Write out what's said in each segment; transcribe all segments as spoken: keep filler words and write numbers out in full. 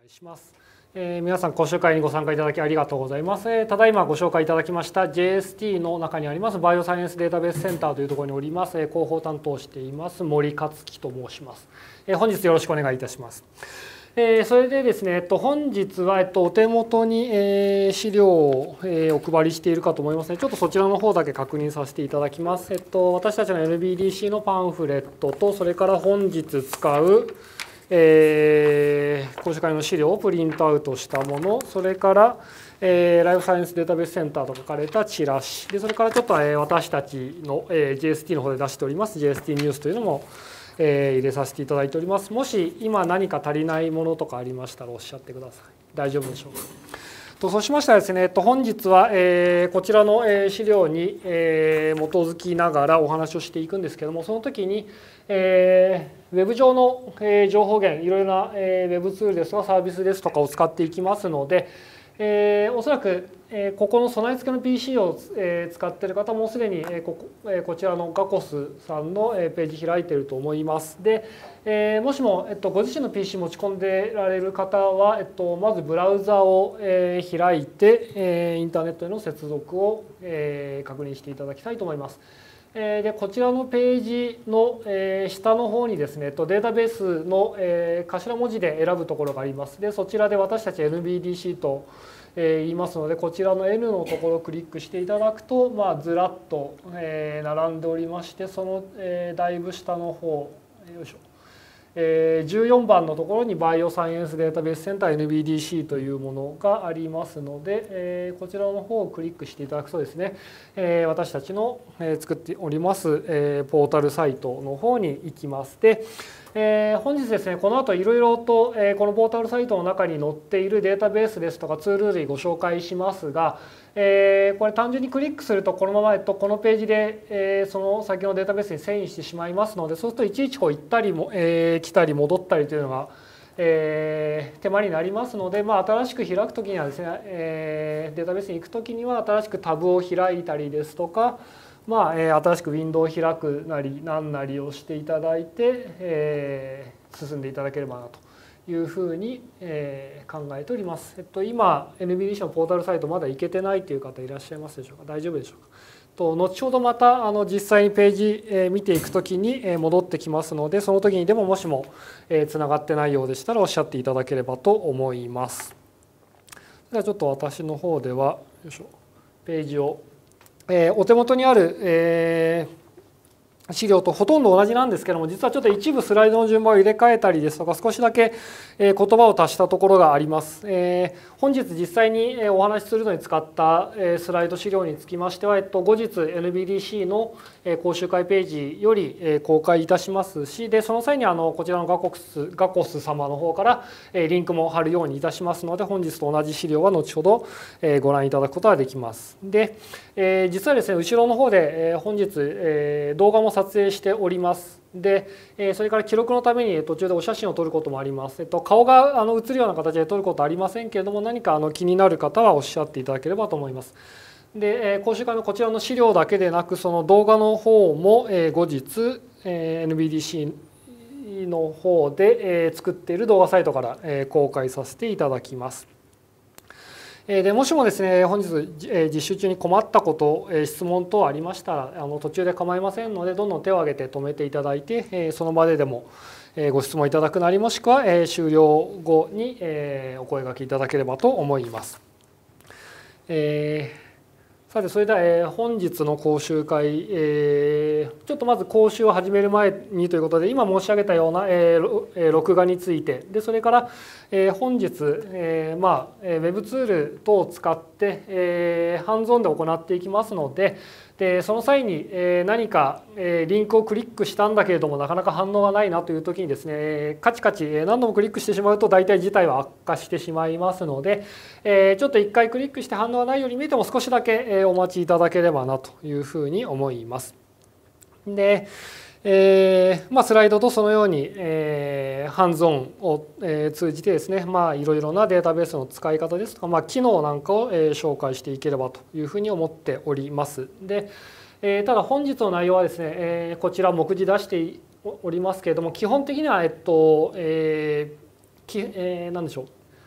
願いします。えー、皆さん講習会にご参加いただきありがとうございます。えー、ただいまご紹介いただきました ジェイエスティー の中にありますバイオサイエンスデータベースセンターというところにおります、えー、広報担当しています森克樹と申します。えー、本日よろしくお願いいたします。えー、それでですね、えっと、本日は、えっと、お手元に、えー、資料を、えー、お配りしているかと思いますので、ちょっとそちらの方だけ確認させていただきます。えっと、私たちの エヌビーディーシー のパンフレットと、それから本日使う、えー、講習会の資料をプリントアウトしたもの、それから、えー、ライフサイエンスデータベースセンターと書かれたチラシ、でそれからちょっと、えー、私たちの、えー、ジェイエスティー の方で出しております ジェイエスティー ニュースというのも、えー、入れさせていただいております。もし今何か足りないものとかありましたらおっしゃってください。大丈夫でしょうか。とそうしましたらですね、本日は、えー、こちらの資料に、えー、基づきながらお話をしていくんですけども、その時に、えー、ウェブ上の情報源、いろいろなウェブツールですとかサービスですとかを使っていきますので、えー、おそらくここの備え付けの ピーシー を使っている方もすでにこここちらのガコスさんのページ開いていると思います。で、えー、もしも、えっと、ご自身の ピーシー 持ち込んでられる方は、えっと、まずブラウザを、えー、開いて、えー、インターネットへの接続を、えー、確認していただきたいと思います。でこちらのページの下の方にですね、データベースの頭文字で選ぶところがあります。でそちらで私たち エヌビーディーシー と言いますので、こちらの N のところをクリックしていただくと、まあ、ずらっと並んでおりまして、そのだいぶ下の方、よいしょ、じゅうよんばんのところにバイオサイエンスデータベースセンター エヌビーディーシー というものがありますので、こちらの方をクリックしていただくとですね、私たちの作っておりますポータルサイトの方に行きます。で、本日ですね、この後いろいろとこのポータルサイトの中に載っているデータベースですとかツール類ご紹介しますが、えー、これ単純にクリックするとこのまま、えっと、このページで、えー、その先のデータベースに遷移してしまいますので、そうするといちいちこう行ったりも、えー、来たり戻ったりというのが、えー、手間になりますので、まあ、新しく開くときにはですね、えー、データベースに行くときには新しくタブを開いたりですとか、まあ、えー、新しくウィンドウを開くなり何なりをしていただいて、えー、進んでいただければなというふうに考えております。えっと、今 エヌビーディーシー のポータルサイトまだ行けてないという方いらっしゃいますでしょうか。大丈夫でしょうか。と後ほどまたあの実際にページ見ていくときに戻ってきますので、その時にでももしもつながってないようでしたらおっしゃっていただければと思います。ではちょっと私の方ではよいしょページを、えー、お手元にある、えー資料とほとんど同じなんですけども、実はちょっと一部スライドの順番を入れ替えたりですとか、少しだけ言葉を足したところがあります。本日実際にお話しするのに使ったスライド資料につきましては、後日 エヌビーディーシー の講習会ページより公開いたしますし、でその際にあのこちらのガコス、ガコス様の方からリンクも貼るようにいたしますので、本日と同じ資料は後ほどご覧いただくことができます。で、実はですね、後ろの方で本日動画も撮影しております。で、それから記録のために途中でお写真を撮ることもあります。えっと、顔があの映るような形で撮ることはありませんけれども、何かあの気になる方はおっしゃっていただければと思います。で、講習会のこちらの資料だけでなく、その動画の方も後日 エヌビーディーシー の方で作っている動画サイトから公開させていただきます。でもしもですね、本日実習中に困ったこと、質問等ありましたら、あの途中で構いませんので、どんどん手を挙げて止めていただいて、その場ででもご質問いただくなり、もしくは終了後にお声掛けいただければと思います。えーさてそれでは本日の講習会、えー、ちょっとまず講習を始める前にということで、今申し上げたような、えー、録画についてで、それから、えー、本日、えーまあ、ウェブツール等を使って、えー、ハンズオンで行っていきますので、でその際に何かリンクをクリックしたんだけれどもなかなか反応がないなという時にですね、カチカチ何度もクリックしてしまうと大体事態は悪化してしまいますので、ちょっと一回クリックして反応がないように見えても少しだけお待ちいただければなというふうに思います。でえーまあ、スライドとそのように、えー、ハンズオンを、えー、通じてですね、まあ、いろいろなデータベースの使い方ですとか、まあ、機能なんかを、えー、紹介していければというふうに思っております。で、えー、ただ本日の内容はですね、えー、こちら目次出しておりますけれども、基本的には、えっとえーきえー、何でしょう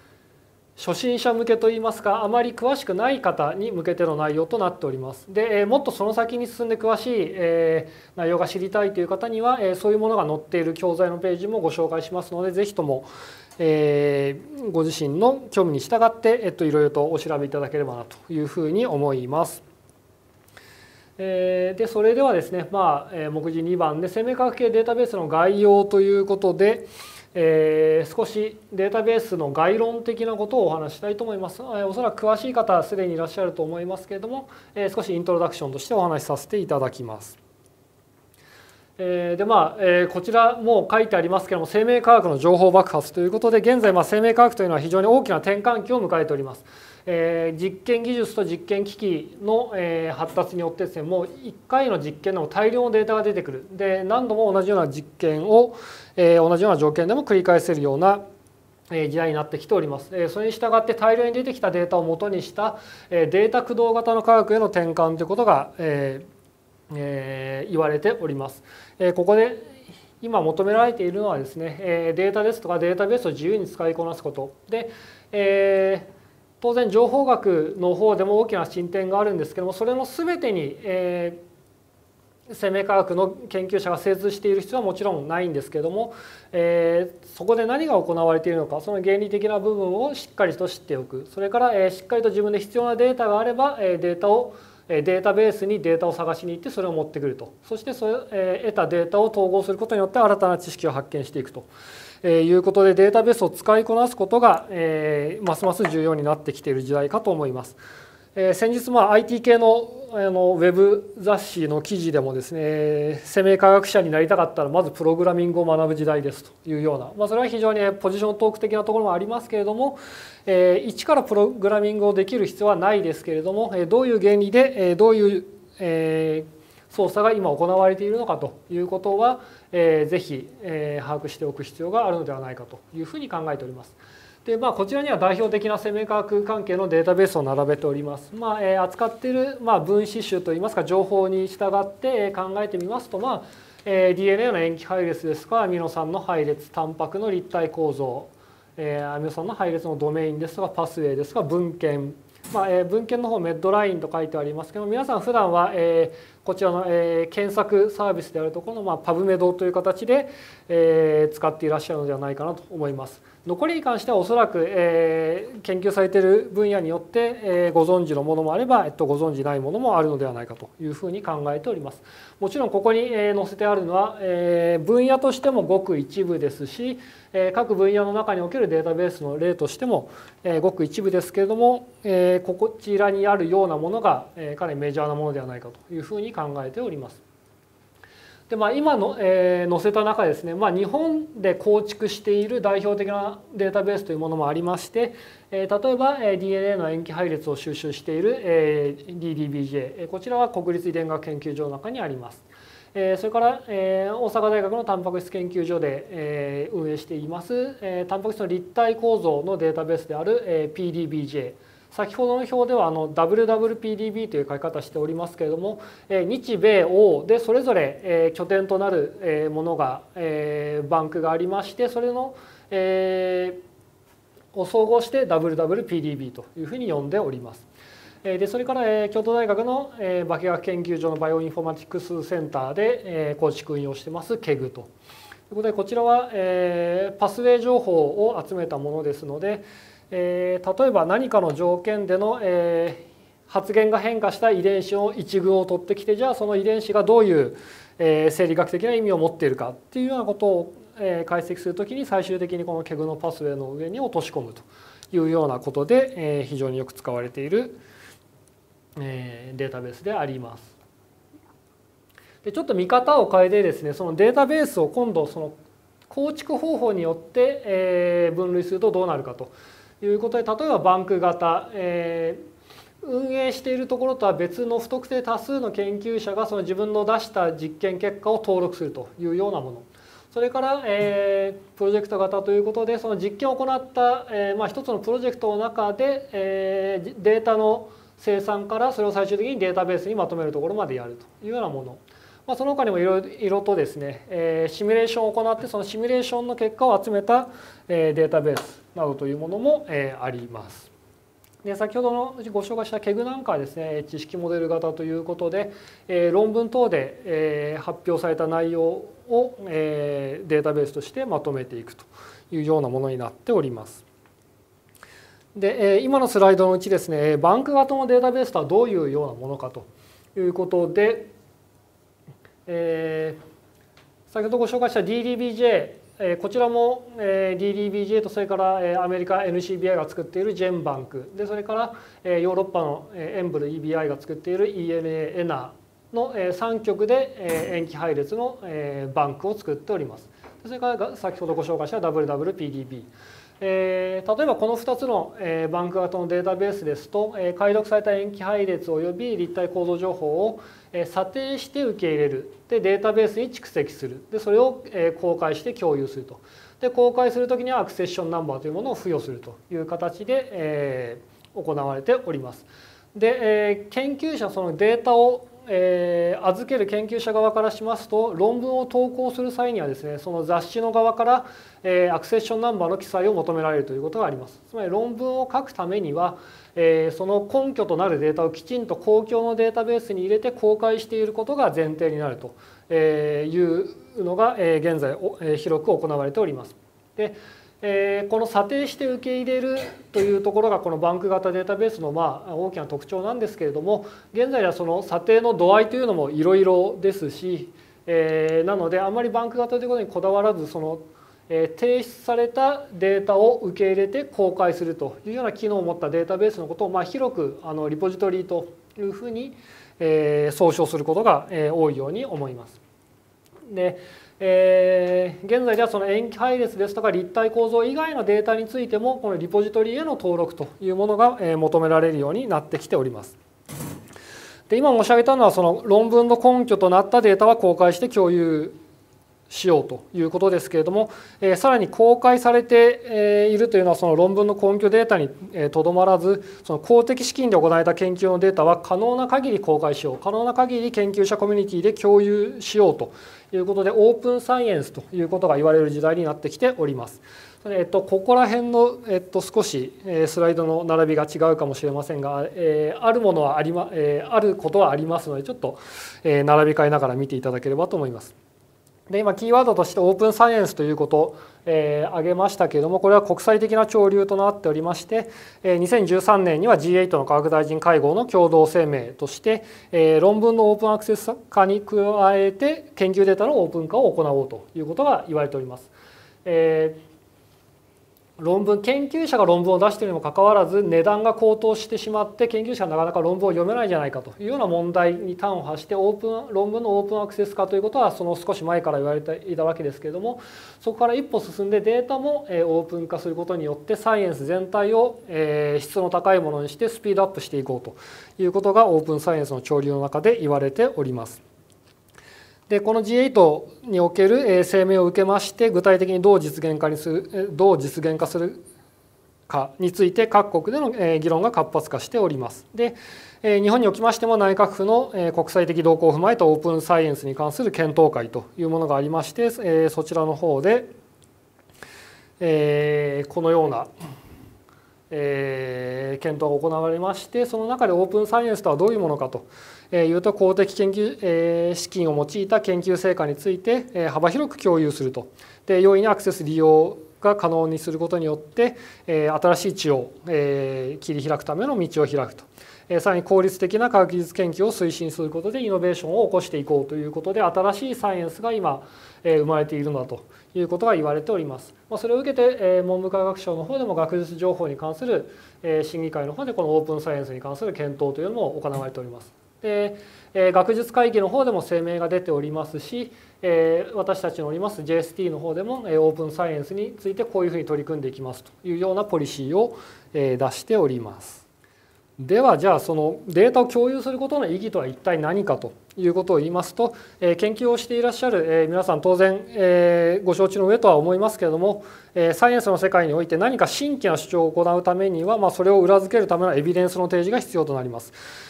初心者向けといいますか、あまり詳しくない方に向けての内容となっております。で、もっとその先に進んで詳しい内容が知りたいという方には、そういうものが載っている教材のページもご紹介しますので、ぜひともご自身の興味に従って、えっと、いろいろとお調べいただければなというふうに思います。で、それではですね、まあ、目次にばんで生命科学系データベースの概要ということで、えー、少しデータベースの概論的なことをお話ししたいと思います。おそらく詳しい方はすでにいらっしゃると思いますけれども、えー、少しイントロダクションとしてお話しさせていただきます。えー、でまあ、えー、こちらも書いてありますけれども、生命科学の情報爆発ということで、現在まあ生命科学というのは非常に大きな転換期を迎えております。えー、実験技術と実験機器の、えー、発達によってですね、もういっかいの実験でも大量のデータが出てくる。で、何度も同じような実験を、えー、同じような条件でも繰り返せるような時代になってきております。それに従って大量に出てきたデータをもとにしたデータ駆動型の科学への転換ということが、えーえー、言われております。ここで今求められているのはですね、データですとかデータベースを自由に使いこなすことで、えー当然情報学の方でも大きな進展があるんですけども、それの全てに、えー、生命科学の研究者が精通している必要はもちろんないんですけども、えー、そこで何が行われているのか、その原理的な部分をしっかりと知っておく。それから、えー、しっかりと自分で必要なデータがあれば、えー、データをデータベースにデータを探しに行ってそれを持ってくると。そしてそれ、えー、得たデータを統合することによって新たな知識を発見していくと。えー、いうことでデータベースを使いこなすことが、えー、ますます重要になってきている時代かと思います。えー、先日、まあ、アイティー 系のあのウェブ雑誌の記事でもですね、生命科学者になりたかったらまずプログラミングを学ぶ時代ですというような、まあ、それは非常にポジショントーク的なところもありますけれども、えー、一からプログラミングをできる必要はないですけれども、どういう原理でどういう、えー操作が今行われているのかということは、えー、ぜひ、えー、把握しておく必要があるのではないかというふうに考えております。で、まあ、こちらには代表的な生命科学関係のデータベースを並べております。まあえー、扱っている、まあ、分子種といいますか情報に従って考えてみますと、まあえー、ディーエヌエー の塩基配列ですとかアミノ酸の配列、タンパクの立体構造、えー、アミノ酸の配列のドメインですとかパスウェイですとか文献、まあ、えー、文献の方メッドラインと書いてありますけど、皆さん普段は、えー、こちらの、えー、検索サービスであるところの、まあ、パブメドという形で、えー、使っていらっしゃるのではないかなと思います。残りに関してはおそらく、えー、研究されている分野によって、えー、ご存知のものもあれば、えっと、ご存知ないものもあるのではないかというふうに考えております。もちろんここに載せてあるのは、えー、分野としてもごく一部ですし、えー、各分野の中におけるデータベースの例としても、えー、ごく一部ですけれども、えー、こちらにあるようなものが、えー、かなりメジャーなものではないかというふうに考えております。でまあ、今の、えー、載せた中ですね、まあ、日本で構築している代表的なデータベースというものもありまして、えー、例えば ディーエヌエー の塩基配列を収集している、えー、ディーディービージェー、こちらは国立遺伝学研究所の中にあります。えー、それから、えー、大阪大学のタンパク質研究所で、えー、運営しています、えー、タンパク質の立体構造のデータベースである、えー、ピーディービージェー、先ほどの表ではあの ダブリューダブリューピーディービー という書き方しておりますけれども、日米欧でそれぞれ拠点となるものがバンクがありまして、それのを総合して ダブリューダブリューピーディービー というふうに呼んでおります。でそれから京都大学の化学研究所のバイオインフォマティクスセンターで構築運用してます ケグ ということで、こちらはパスウェイ情報を集めたものですので、えー、例えば何かの条件での、えー、発現が変化した遺伝子を一群を取ってきて、じゃあその遺伝子がどういう、えー、生理学的な意味を持っているかっていうようなことを、えー、解析するときに最終的にこのケグのパスウェイの上に落とし込むというようなことで、えー、非常によく使われている、えー、データベースであります。でちょっと見方を変えてですね、そのデータベースを今度その構築方法によって、えー、分類するとどうなるかということで、例えばバンク型、えー、運営しているところとは別の不特定多数の研究者がその自分の出した実験結果を登録するというようなもの、それから、えー、プロジェクト型ということで、その実験を行った、えーまあ、一つのプロジェクトの中で、えー、データの生産からそれを最終的にデータベースにまとめるところまでやるというようなもの、 まあ、その他にもいろいろとですね、えー、シミュレーションを行ってそのシミュレーションの結果を集めた、えー、データベースなどというものも、えー、あります。で先ほどのご紹介したケグなんかはですね、知識モデル型ということで、えー、論文等で、えー、発表された内容を、えー、データベースとしてまとめていくというようなものになっております。で今のスライドのうちですね、バンク型のデータベースとはどういうようなものかということで、えー、先ほどご紹介した ディーディービージェー、こちらも ディーディービージェー とそれからアメリカ エヌシービーアイ が作っているジェンバンクで、それからヨーロッパのエンブル イービーアイ が作っている イーエヌエー エナーのさん局で塩基配列のバンクを作っております。それから先ほどご紹介した ダブリューダブリューピーディービー。えー、例えばこのふたつの、えー、バンク型のデータベースですと、えー、解読された塩基配列及び立体構造情報を、えー、査定して受け入れる。でデータベースに蓄積する。でそれを、えー、公開して共有すると。で公開するときにはアクセッションナンバーというものを付与するという形で、えー、行われております。で、えー、研究者そのデータをえー、預ける研究者側からしますと、論文を投稿する際にはですね、その雑誌の側から、えー、アクセッションナンバーの記載を求められるということがあります。つまり論文を書くためには、えー、その根拠となるデータをきちんと公共のデータベースに入れて公開していることが前提になるというのが、えー、現在、えー、広く行われております。でえー、この査定して受け入れるというところがこのバンク型データベースのまあ大きな特徴なんですけれども、現在ではその査定の度合いというのもいろいろですし、えー、なのであんまりバンク型ということにこだわらず、その、えー、提出されたデータを受け入れて公開するというような機能を持ったデータベースのことをまあ広くあのリポジトリというふうに、えー、総称することが多いように思います。でえー、現在ではその塩基配列ですとか立体構造以外のデータについてもこのリポジトリへの登録というものが求められるようになってきております。で今申し上げたのはその論文の根拠となったデータは公開して共有しようということですけれども、えー、さらに公開されているというのはその論文の根拠データにとどまらず、その公的資金で行われた研究のデータは可能な限り公開しよう、可能な限り研究者コミュニティで共有しようということで、オープンサイエンスということが言われる時代になってきております。えっと、ここら辺の、えっと、少しスライドの並びが違うかもしれませんが、えー、あるものはありま、えー、あることはありますので、ちょっと並び替えながら見ていただければと思います。で今キーワードとしてオープンサイエンスということを、えー、挙げましたけれども、これは国際的な潮流となっておりまして、えー、にせんじゅうさんねんには ジーエイト の科学大臣会合の共同声明として、えー、論文のオープンアクセス化に加えて研究データのオープン化を行おうということが言われております。えー論文研究者が論文を出しているにもかかわらず値段が高騰してしまって研究者はなかなか論文を読めないんじゃないかというような問題に端を発してオープン論文のオープンアクセス化ということはその少し前から言われていたわけですけれども、そこから一歩進んでデータもオープン化することによってサイエンス全体を質の高いものにしてスピードアップしていこうということがオープンサイエンスの潮流の中で言われております。でこの ジーエイト における声明を受けまして具体的にどう実現化にするどう実現化するかについて各国での議論が活発化しております。で日本におきましても内閣府の国際的動向を踏まえたオープンサイエンスに関する検討会というものがありまして、そちらの方でこのような検討が行われまして、その中でオープンサイエンスとはどういうものかというと、公的研究資金を用いた研究成果について幅広く共有すると。で容易にアクセス利用が可能にすることによって新しい地を切り開くための道を開くと。さらに効率的な科学技術研究を推進することでイノベーションを起こしていこうということで、新しいサイエンスが今生まれているのだということが言われております。それを受けて文部科学省の方でも学術情報に関する審議会の方でこのオープンサイエンスに関する検討というのも行われております。で学術会議の方でも声明が出ておりますし、私たちのおります ジェーエスティー の方でもオープンサイエンスについてこういうふうに取り組んでいきますというようなポリシーを出しております。ではじゃあそのデータを共有することの意義とは一体何かということを言いますと、研究をしていらっしゃる皆さん当然ご承知の上とは思いますけれども、サイエンスの世界において何か新規な主張を行うためには、まあ、それを裏付けるためのエビデンスの提示が必要となります。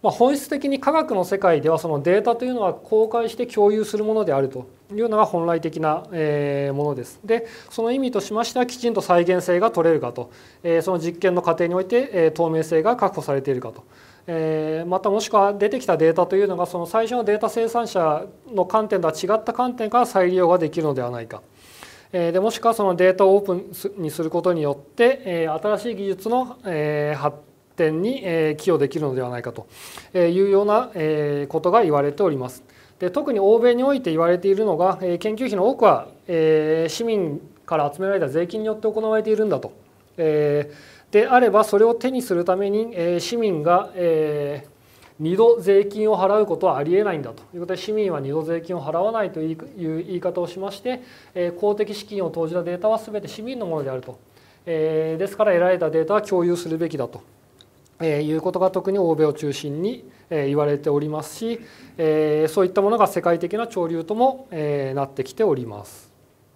まあ、本質的に科学の世界ではそのデータというのは公開して共有するものであるというのが本来的なものです。でその意味としましてはきちんと再現性が取れるかと、その実験の過程において透明性が確保されているかと、またもしくは出てきたデータというのがその最初のデータ生産者の観点とは違った観点から再利用ができるのではないか。でもしくはそのデータをオープンにすることによって新しい技術の発展に寄与できるのではないかというようなことが言われております。で特に欧米において言われているのが研究費の多くは市民から集められた税金によって行われているんだと。であればそれを手にするために市民が二度税金を払うことはありえないんだということで市民は二度税金を払わないという言い方をしまして公的資金を投じたデータは全て市民のものであると。ですから得られたデータは共有するべきだということが特に欧米を中心に言われておりますしそういったものが世界的な潮流ともなってきております。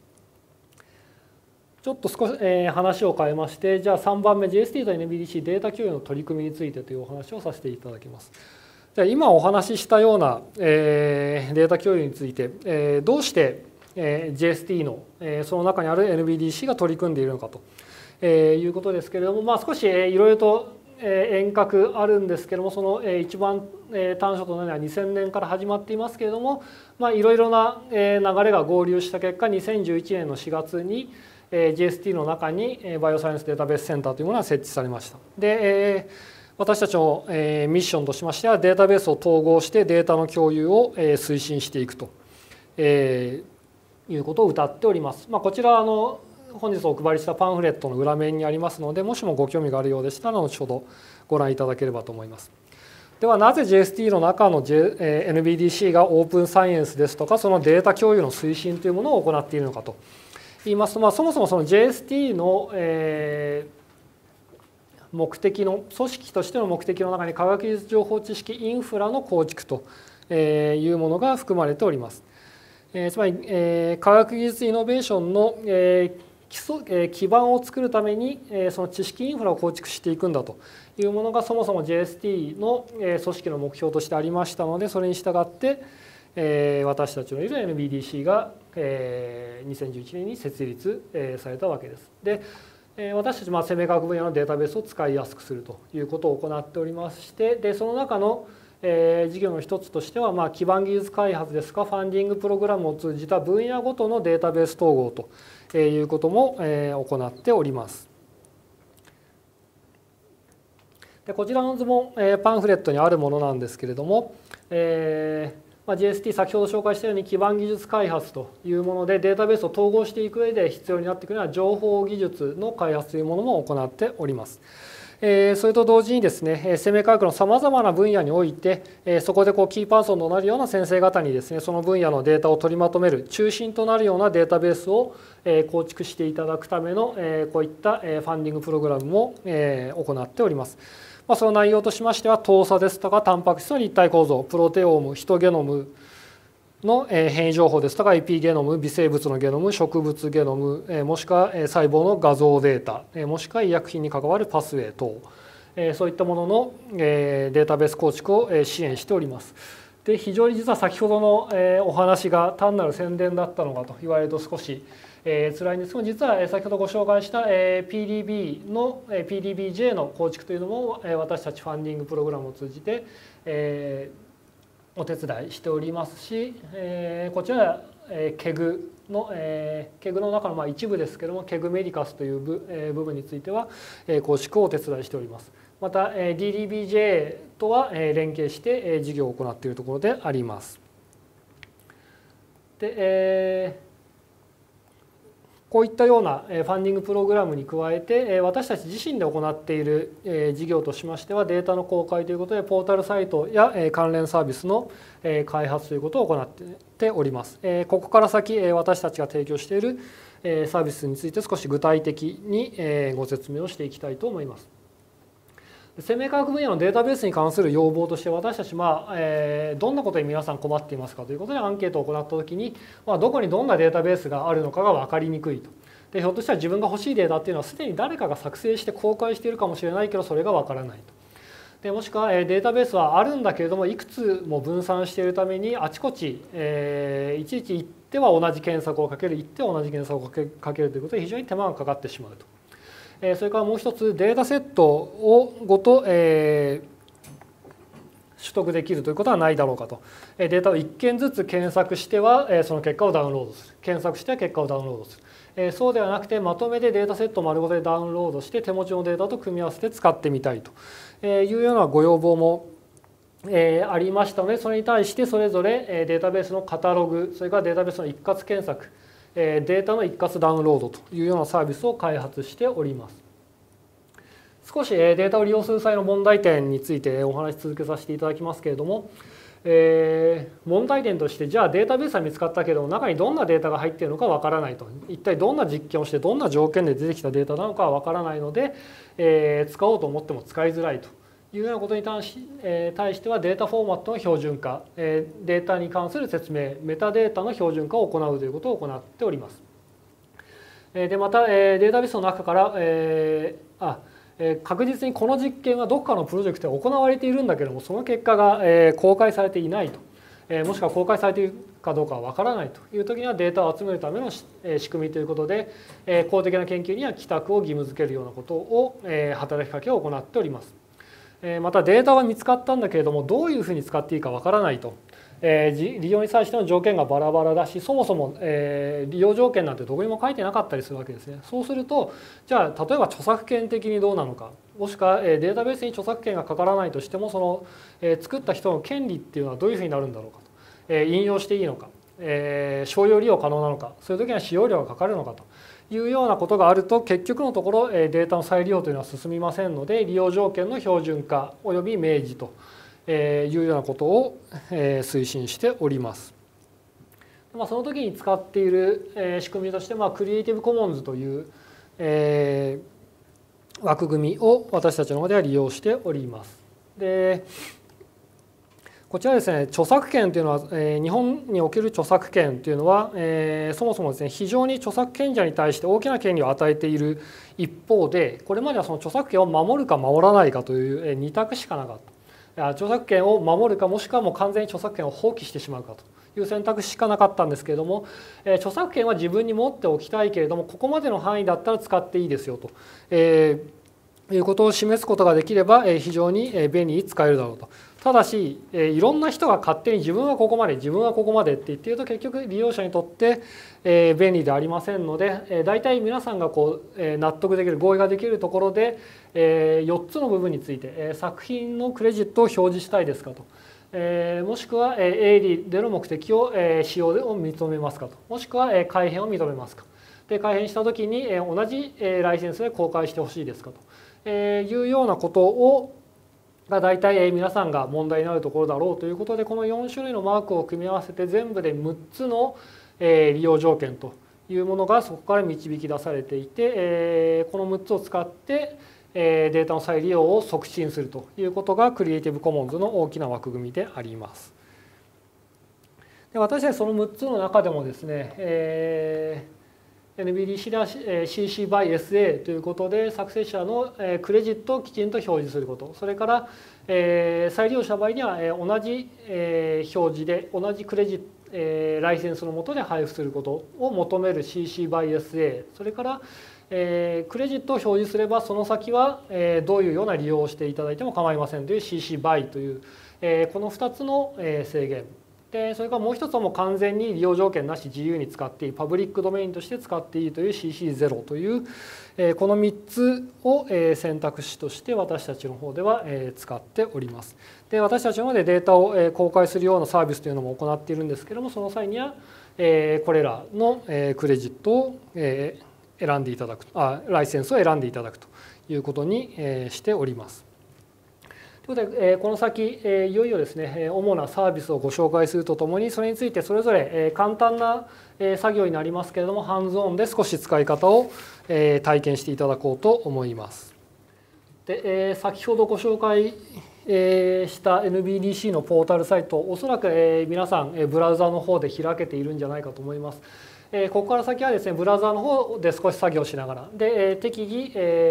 ちょっと少し話を変えましてじゃあさんばんめ ジェイエスティー と エヌビーディーシー データ共有の取り組みについてというお話をさせていただきます。じゃあ今お話ししたようなデータ共有についてどうして ジェイエスティー のその中にある エヌビーディーシー が取り組んでいるのかということですけれども、まあ、少しいろいろと遠隔あるんですけれどもその一番短所となるのはにせんねんから始まっていますけれども、まあ、いろいろな流れが合流した結果にせんじゅういちねんのしがつに ジェイエスティー の中にバイオサイエンスデータベースセンターというものが設置されました。で私たちのミッションとしましてはデータベースを統合してデータの共有を推進していくということを謳っております。まあ、こちらあの本日お配りしたパンフレットの裏面にありますのでもしもご興味があるようでしたら後ほどご覧いただければと思います。ではなぜ ジェイエスティー の中の エヌビーディーシー がオープンサイエンスですとかそのデータ共有の推進というものを行っているのかと言いますと、まあ、そもそもその ジェイエスティー の、えー、目的の組織としての目的の中に科学技術情報知識インフラの構築というものが含まれております。えー、つまり、えー、科学技術イノベーションの、えー基礎基盤を作るためにその知識インフラを構築していくんだというものがそもそも ジェイエスティー の組織の目標としてありましたのでそれに従って私たちのいる エヌビーディーシー がにせんじゅういちねんに設立されたわけです。で私たちは生命科学分野のデータベースを使いやすくするということを行っておりましてでその中の事業の一つとしては、まあ、基盤技術開発ですかファンディングプログラムを通じた分野ごとのデータベース統合ということも行っております。でこちらの図もパンフレットにあるものなんですけれども、えーまあ、ジェイエスティー 先ほど紹介したように基盤技術開発というものでデータベースを統合していく上で必要になってくるのは情報技術の開発というものも行っております。それと同時にですね生命科学のさまざまな分野においてそこでこうキーパーソンとなるような先生方にですねその分野のデータを取りまとめる中心となるようなデータベースを構築していただくためのこういったファンディングプログラムも行っております。まあ、その内容としましては糖差ですとかタンパク質の立体構造プロテオームヒトゲノムの変異情報ですとかエピゲノム微生物のゲノム植物ゲノムもしくは細胞の画像データもしくは医薬品に関わるパスウェイ等そういったもののデータベース構築を支援しております。で非常に実は先ほどのお話が単なる宣伝だったのかと言われると少し辛いんですが実は先ほどご紹介した ピーディービー の ピーディービージェー の構築というのも私たちファンディングプログラムを通じてお手伝いしておりますしこちらはケグのケグの中のまあ一部ですけどもケグメディカスという部部分については構築をお手伝いしております。また ディーディービージェー とは連携して事業を行っているところであります。で、えーこういったようなファンディングプログラムに加えて私たち自身で行っている事業としましてはデータの公開ということでポータルサイトや関連サービスの開発ということを行っております。ここから先私たちが提供しているサービスについて少し具体的にご説明をしていきたいと思います。生命科学分野のデータベースに関する要望として私たちは、えー、どんなことに皆さん困っていますかということでアンケートを行った時に、まあ、どこにどんなデータベースがあるのかが分かりにくいと。でひょっとしたら自分が欲しいデータっていうのはすでに誰かが作成して公開しているかもしれないけどそれが分からないと。 でもしくはデータベースはあるんだけれどもいくつも分散しているためにあちこち、えー、いちいち行っては同じ検索をかける行っては同じ検索をかけかけるということで非常に手間がかかってしまうと。えー、それからもう一つデータセットをごと、えー、取得できるということはないだろうかと。データをいっけんずつ検索してはその結果をダウンロードする。検索しては結果をダウンロードする。そうではなくてまとめてデータセットを丸ごとでダウンロードして手持ちのデータと組み合わせて使ってみたいというようなご要望もありましたので、それに対してそれぞれデータベースのカタログ、それからデータベースの一括検索、データの一括ダウンロードというようなサービスを開発しております。少しデータを利用する際の問題点についてお話し続けさせていただきますけれども、えー、問題点としてじゃあデータベースは見つかったけど中にどんなデータが入っているのかわからないと、一体どんな実験をしてどんな条件で出てきたデータなのかはわからないので、えー、使おうと思っても使いづらいというようなことに対し、えー、対してはデータフォーマットの標準化、えー、データに関する説明、メタデータの標準化を行うということを行っております。でまた、えー、データベースの中から、えー、あ確実にこの実験はどこかのプロジェクトで行われているんだけどもその結果が公開されていないと、もしくは公開されているかどうかは分からないという時にはデータを集めるための仕組みということで公的な研究には帰宅を義務付けるようなことを働きかけを行っております。またデータは見つかったんだけれどもどういうふうに使っていいか分からないと、利用に際しての条件がバラバラだしそもそも利用条件なんてどこにも書いてなかったりするわけですね。そうするとじゃあ例えば著作権的にどうなのか、もしくはデータベースに著作権がかからないとしてもその作った人の権利っていうのはどういうふうになるんだろうかと、引用していいのか、商用利用可能なのか、そういう時には使用料がかかるのかというようなことがあると結局のところデータの再利用というのは進みませんので利用条件の標準化および明示というようなことを推進しております。まあ、その時に使っている仕組みとして、まあ、クリエイティブコモンズという枠組みを私たちの方では利用しております。でこちらですね、著作権というのは、えー、日本における著作権というのは、えー、そもそもですね、非常に著作権者に対して大きな権利を与えている一方で、これまではその著作権を守るか守らないかという、えー、二択しかなかった。著作権を守るかもしくはもう完全に著作権を放棄してしまうかという選択肢しかなかったんですけれども、えー、著作権は自分に持っておきたいけれども、ここまでの範囲だったら使っていいですよと。えーいうことを示すことができれば非常に便利に使えるだろうと。ただしいろんな人が勝手に自分はここまで自分はここまでって言っていると結局利用者にとって便利でありませんので、大体皆さんがこう納得できる合意ができるところでよっつの部分について作品のクレジットを表示したいですかと、もしくは営利での目的を使用を認めますかと、もしくは改変を認めますか、で改変した時に同じライセンスで公開してほしいですかというようなことをが大体皆さんが問題になるところだろうということで、このよん種類のマークを組み合わせて全部でむっつの利用条件というものがそこから導き出されていて、このむっつを使ってデータの再利用を促進するということがクリエイティブコモンズの大きな枠組みであります。で私はそのむっつの中でもですね、えーエヌビーディーシー では シーシー by エスエー ということで作成者のクレジットをきちんと表示すること、それから再利用した場合には同じ表示で同じクレジットライセンスの下で配布することを求める シーシー by エスエー、それからクレジットを表示すればその先はどういうような利用をしていただいても構いませんという シーシー by というこのふたつの制限で、それからもう一つはもう完全に利用条件なし自由に使っていいパブリックドメインとして使っていいという シーシーゼロ というこのみっつを選択肢として私たちの方では使っております。で私たちの方でデータを公開するようなサービスというのも行っているんですけれども、その際にはこれらのクレジットを選んでいただくあライセンスを選んでいただくということにしております。ということでこの先いよいよですね主なサービスをご紹介するとともにそれについてそれぞれ簡単な作業になりますけれどもハンズオンで少し使い方を体験していただこうと思います。で先ほどご紹介した エヌビーディーシー のポータルサイト、おそらく皆さんブラウザの方で開けているんじゃないかと思います。ここから先はですねブラウザの方で少し作業しながらで適宜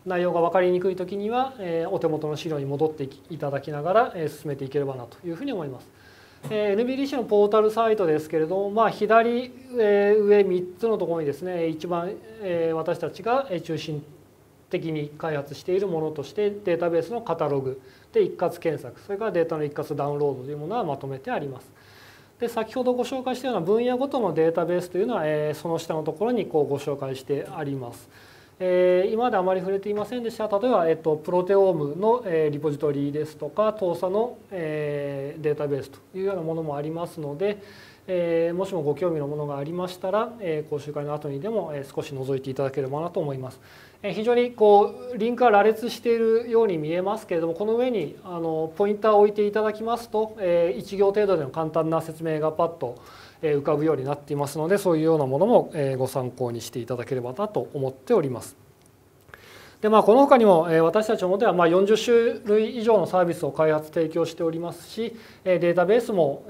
内容が分かりにくい時には、えー、お手元の資料に戻っていただきながら、えー、進めていければなというふうに思います。えー、エヌビーディーシー のポータルサイトですけれども、まあ、左、えー、上みっつのところにですね一番、えー、私たちが中心的に開発しているものとしてデータベースのカタログで一括検索、それからデータの一括ダウンロードというものはまとめてあります。で先ほどご紹介したような分野ごとのデータベースというのは、えー、その下のところにこうご紹介してあります。えー、今まであまり触れていませんでした例えば、えっと、プロテオームの、えー、リポジトリですとかトーサの、えー、データベースというようなものもありますので、えー、もしもご興味のものがありましたら、えー、講習会の後にでも、えー、少し覗いていただければなと思います。えー、非常にこうリンクが羅列しているように見えますけれども、この上にあのポインターを置いていただきますと、えー、いち行程度での簡単な説明がパッと浮かぶようになっていますので、そういうようなものもご参考にしていただければなと思っております。でまあ、この他にも私たちのもとではまあよんじゅっしゅるい以上のサービスを開発提供しておりますし、データベースも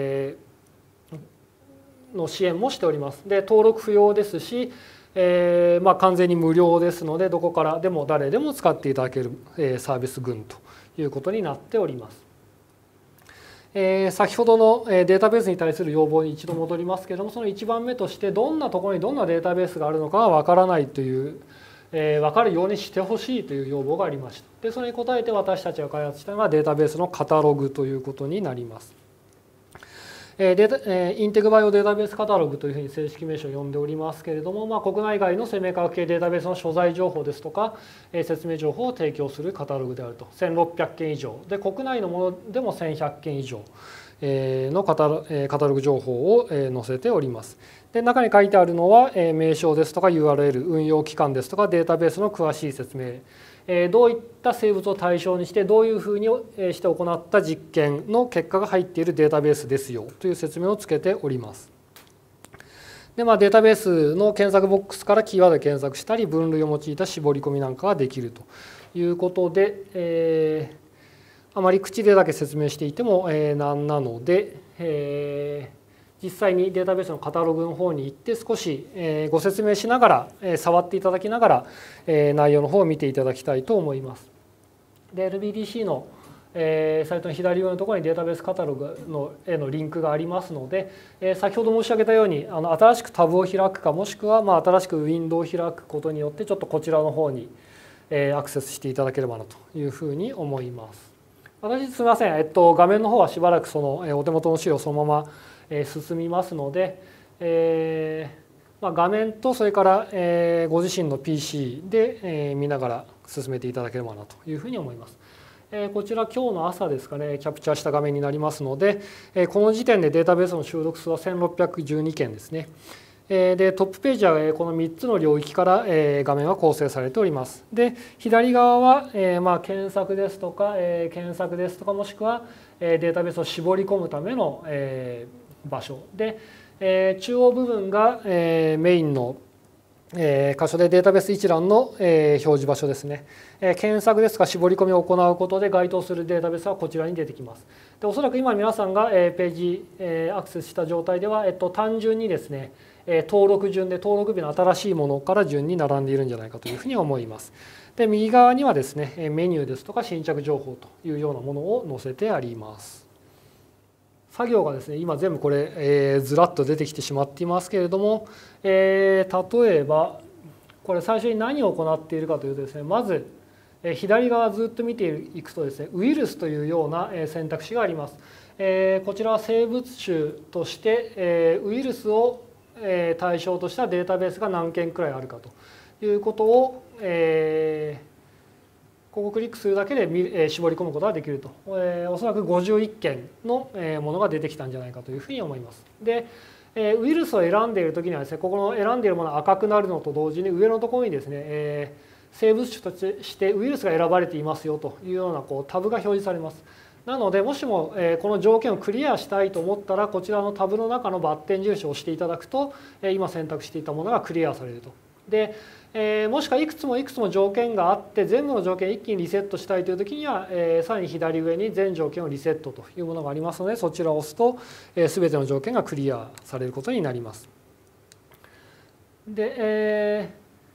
の支援もしております。で登録不要ですし、えーまあ、完全に無料ですのでどこからでも誰でも使っていただけるサービス群ということになっております。えー、先ほどのデータベースに対する要望に一度戻りますけれども、そのいちばんめとしてどんなところにどんなデータベースがあるのかがわからないという、えー、分かるようにしてほしいという要望がありました。でそれに応えて私たちが開発したのがデータベースのカタログということになります。データインテグバイオデータベースカタログというふうに正式名称を呼んでおりますけれども、まあ、国内外の生命科学系データベースの所在情報ですとか説明情報を提供するカタログであると。せんろっぴゃっけん以上で国内のものでもせんひゃっけん以上のカタログ情報を載せております。で中に書いてあるのは名称ですとか ユーアールエル、運用期間ですとかデータベースの詳しい説明、どういった生物を対象にしてどういうふうにして行った実験の結果が入っているデータベースですよという説明をつけております。で、まあ、データベースの検索ボックスからキーワードで検索したり分類を用いた絞り込みなんかができるということで、えー、あまり口でだけ説明していても、えー、なんなので、えー実際にデータベースのカタログの方に行って少しご説明しながら触っていただきながら内容の方を見ていただきたいと思います。で エヌビーディーシー のサイトの左上のところにデータベースカタログのへのリンクがありますので、先ほど申し上げたようにあの新しくタブを開くかもしくはまあ新しくウィンドウを開くことによってちょっとこちらの方にアクセスしていただければなというふうに思います。私すみません、えっと、画面の方はしばらくそのお手元の資料をそのまま進みますので、えーまあ、画面とそれから、えー、ご自身の ピーシー で、えー、見ながら進めていただければなというふうに思います。えー、こちら今日の朝ですかねキャプチャーした画面になりますので、えー、この時点でデータベースの収録数はせんろっぴゃくじゅうにけんですね。でトップページはこのみっつの領域から画面は構成されております。で左側はまあ検索ですとか検索ですとかもしくはデータベースを絞り込むための場所で、中央部分がメインの箇所でデータベース一覧の表示場所ですね。検索ですとか絞り込みを行うことで該当するデータベースはこちらに出てきます。でおそらく今皆さんがページアクセスした状態では、えっと、単純にですね登録順で登録日の新しいものから順に並んでいるんじゃないかというふうに思います。で右側にはですねメニューですとか新着情報というようなものを載せてあります。作業がですね今全部これ、えー、ずらっと出てきてしまっていますけれども、えー、例えばこれ最初に何を行っているかというとですねまず左側ずっと見ていくとですねウイルスというような選択肢があります。えー、こちらは生物種として、えー、ウイルスを対象としたデータベースが何件くらいあるかということを、えー、ここをクリックするだけで絞り込むことができると、えー、おそらくごじゅういっけんのものが出てきたんじゃないかというふうに思います。でウイルスを選んでいる時にはですねここの選んでいるものが赤くなるのと同時に上のところにですね、えー、生物種としてウイルスが選ばれていますよというようなこうタブが表示されます。なのでもしもこの条件をクリアしたいと思ったらこちらのタブの中のバッテン印を押していただくと今選択していたものがクリアされると。でもしくはいくつもいくつも条件があって全部の条件一気にリセットしたいという時にはさらに左上に全条件をリセットというものがありますのでそちらを押すと全ての条件がクリアされることになります。で、えー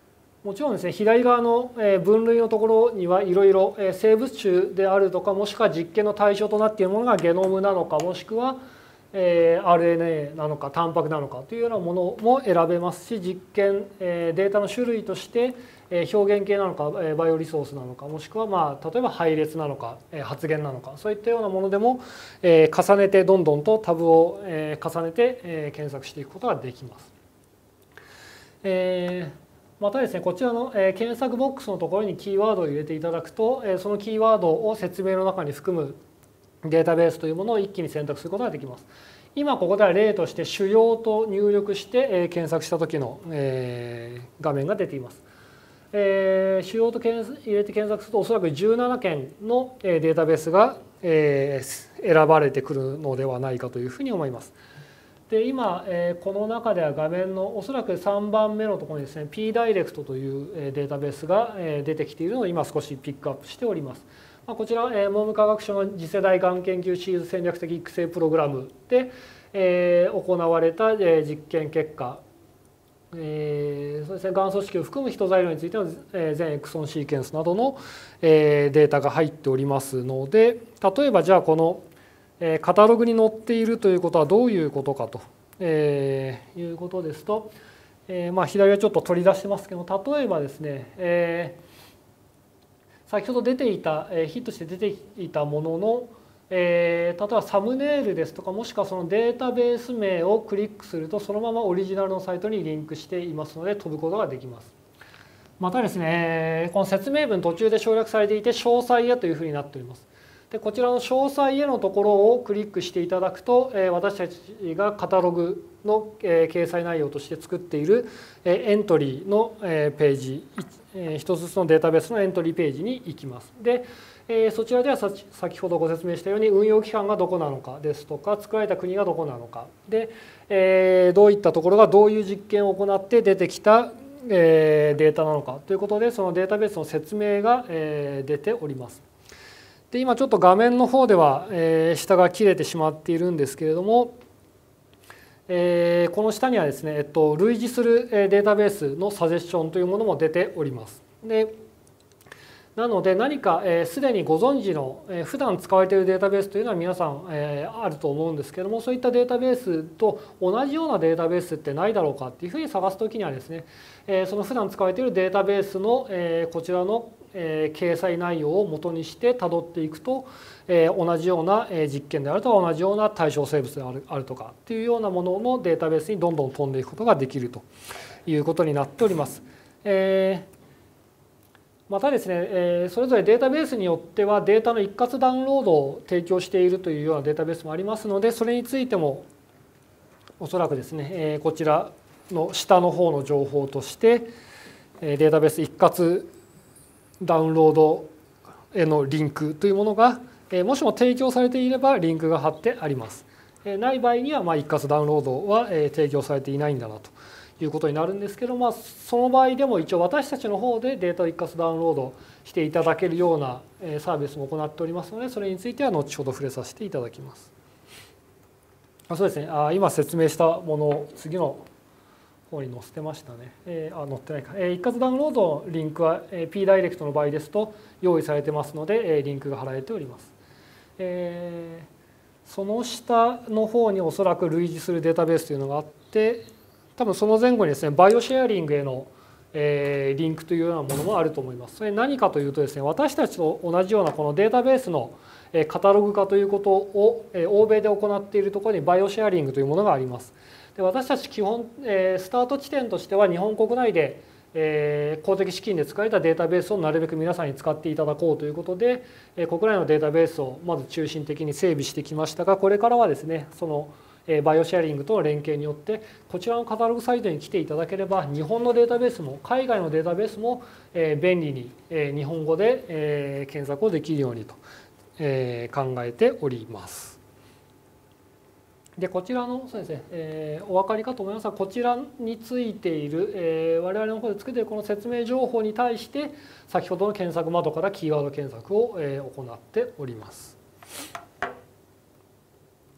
もちろんですね、左側の分類のところにはいろいろ生物種であるとか、もしくは実験の対象となっているものがゲノムなのか、もしくは アールエヌエー なのかタンパクなのかというようなものも選べますし、実験データの種類として表現系なのかバイオリソースなのか、もしくはまあ例えば配列なのか発現なのか、そういったようなものでも重ねてどんどんとタブを重ねて検索していくことができます。えーまたですね、こちらの検索ボックスのところにキーワードを入れていただくと、そのキーワードを説明の中に含むデータベースというものを一気に選択することができます。今ここでは例として主要と入力して検索した時の画面が出ています。主要と入れて検索するとおそらくじゅうななけんのデータベースが選ばれてくるのではないかというふうに思います。で今この中では画面のおそらくさんばんめのところにですね ピーダイレクトというデータベースが出てきているのを今少しピックアップしております。こちら文部科学省の次世代がん研究シリーズ戦略的育成プログラムで行われた実験結果、えーそうですね、がん組織を含むヒト材料についての全エクソンシーケンスなどのデータが入っておりますので、例えばじゃあこのカタログに載っているということはどういうことかと、えー、いうことですと、えー、まあ左はちょっと取り出してますけど、例えばですね、えー、先ほど出ていたヒットして出ていたものの、えー、例えばサムネイルですとか、もしくはそのデータベース名をクリックするとそのままオリジナルのサイトにリンクしていますので飛ぶことができます。またですね、この説明文途中で省略されていて詳細へというふうになっております。でこちらの詳細へのところをクリックしていただくと、私たちがカタログの掲載内容として作っているエントリーのページ、一つずつのデータベースのエントリーページに行きます。でそちらでは先ほどご説明したように運用期間がどこなのかですとか、作られた国がどこなのかで、どういったところがどういう実験を行って出てきたデータなのかということで、そのデータベースの説明が出ております。で今ちょっと画面の方では下が切れてしまっているんですけれども、この下にはですね、類似するデータベースのサジェスションというものも出ております。でなので何かすでにご存知の普段使われているデータベースというのは皆さんあると思うんですけども、そういったデータベースと同じようなデータベースってないだろうかっていうふうに探すときにはですね、その普段使われているデータベースのこちらの掲載内容を元にしてたどっていくと、同じような実験であるとか同じような対象生物であるとかっていうようなもののデータベースにどんどん飛んでいくことができるということになっております。えーまたですね、それぞれデータベースによってはデータの一括ダウンロードを提供しているというようなデータベースもありますので、それについてもおそらくですね、こちらの下の方の情報としてデータベース一括ダウンロードへのリンクというものがもしも提供されていればリンクが貼ってあります。ない場合にはまあ一括ダウンロードは提供されていないんだなということになるんですけど、まあ、その場合でも一応私たちの方でデータを一括ダウンロードしていただけるようなサービスも行っておりますので、それについては後ほど触れさせていただきます。あそうですね、あ今説明したものを次の方に載せてましたね。えー、あ載ってないか、えー、一括ダウンロードのリンクは P ダイレクトの場合ですと用意されてますのでリンクが貼られております。えー、その下の方におそらく類似するデータベースというのがあって、多分その前後にですね、バイオシェアリングへのリンクというようなものもあると思います。それ何かというとですね、私たちと同じようなこのデータベースのカタログ化ということを欧米で行っているところにバイオシェアリングというものがあります。で私たち基本スタート地点としては日本国内で公的資金で使われたデータベースをなるべく皆さんに使っていただこうということで国内のデータベースをまず中心的に整備してきましたが、これからはですね、そのバイオシェアリングとの連携によってこちらのカタログサイトに来ていただければ日本のデータベースも海外のデータベースも便利に日本語で検索をできるようにと考えております。でこちらのそうですね、えー、お分かりかと思いますが、こちらについている、えー、我々の方で作っているこの説明情報に対して先ほどの検索窓からキーワード検索を、えー、行っております。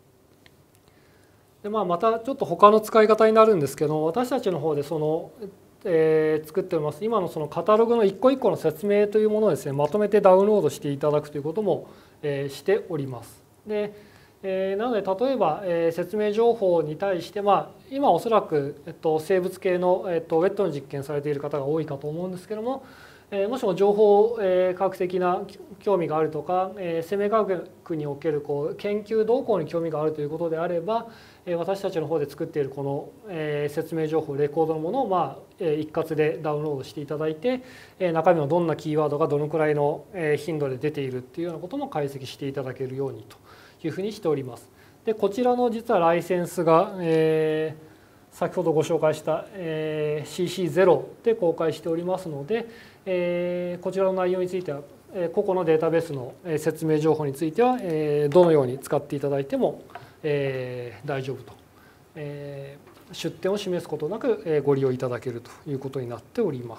でまあ、またちょっと他の使い方になるんですけど、私たちの方でそのえー、作っております今のそのカタログの一個一個の説明というものをですねまとめてダウンロードしていただくということも、えー、しております。で、えー、なので例えば、えー、説明情報に対して、まあ、今おそらく、えっと、生物系の、えっと、ウェットの実験されている方が多いかと思うんですけども、えー、もしも情報、えー、科学的な興味があるとか、えー、生命科学におけるこう研究動向に興味があるということであれば、私たちの方で作っているこの説明情報レコードのものをまあ一括でダウンロードしていただいて中身のどんなキーワードがどのくらいの頻度で出ているっていうようなことも解析していただけるようにというふうにしております。でこちらの実はライセンスが、えー、先ほどご紹介した、えー、シーシーゼロ で公開しておりますので、えー、こちらの内容については個々のデータベースの説明情報についてはどのように使っていただいてもえー、大丈夫と、えー、出典を示すことなく、えー、ご利用いただけるということになっております。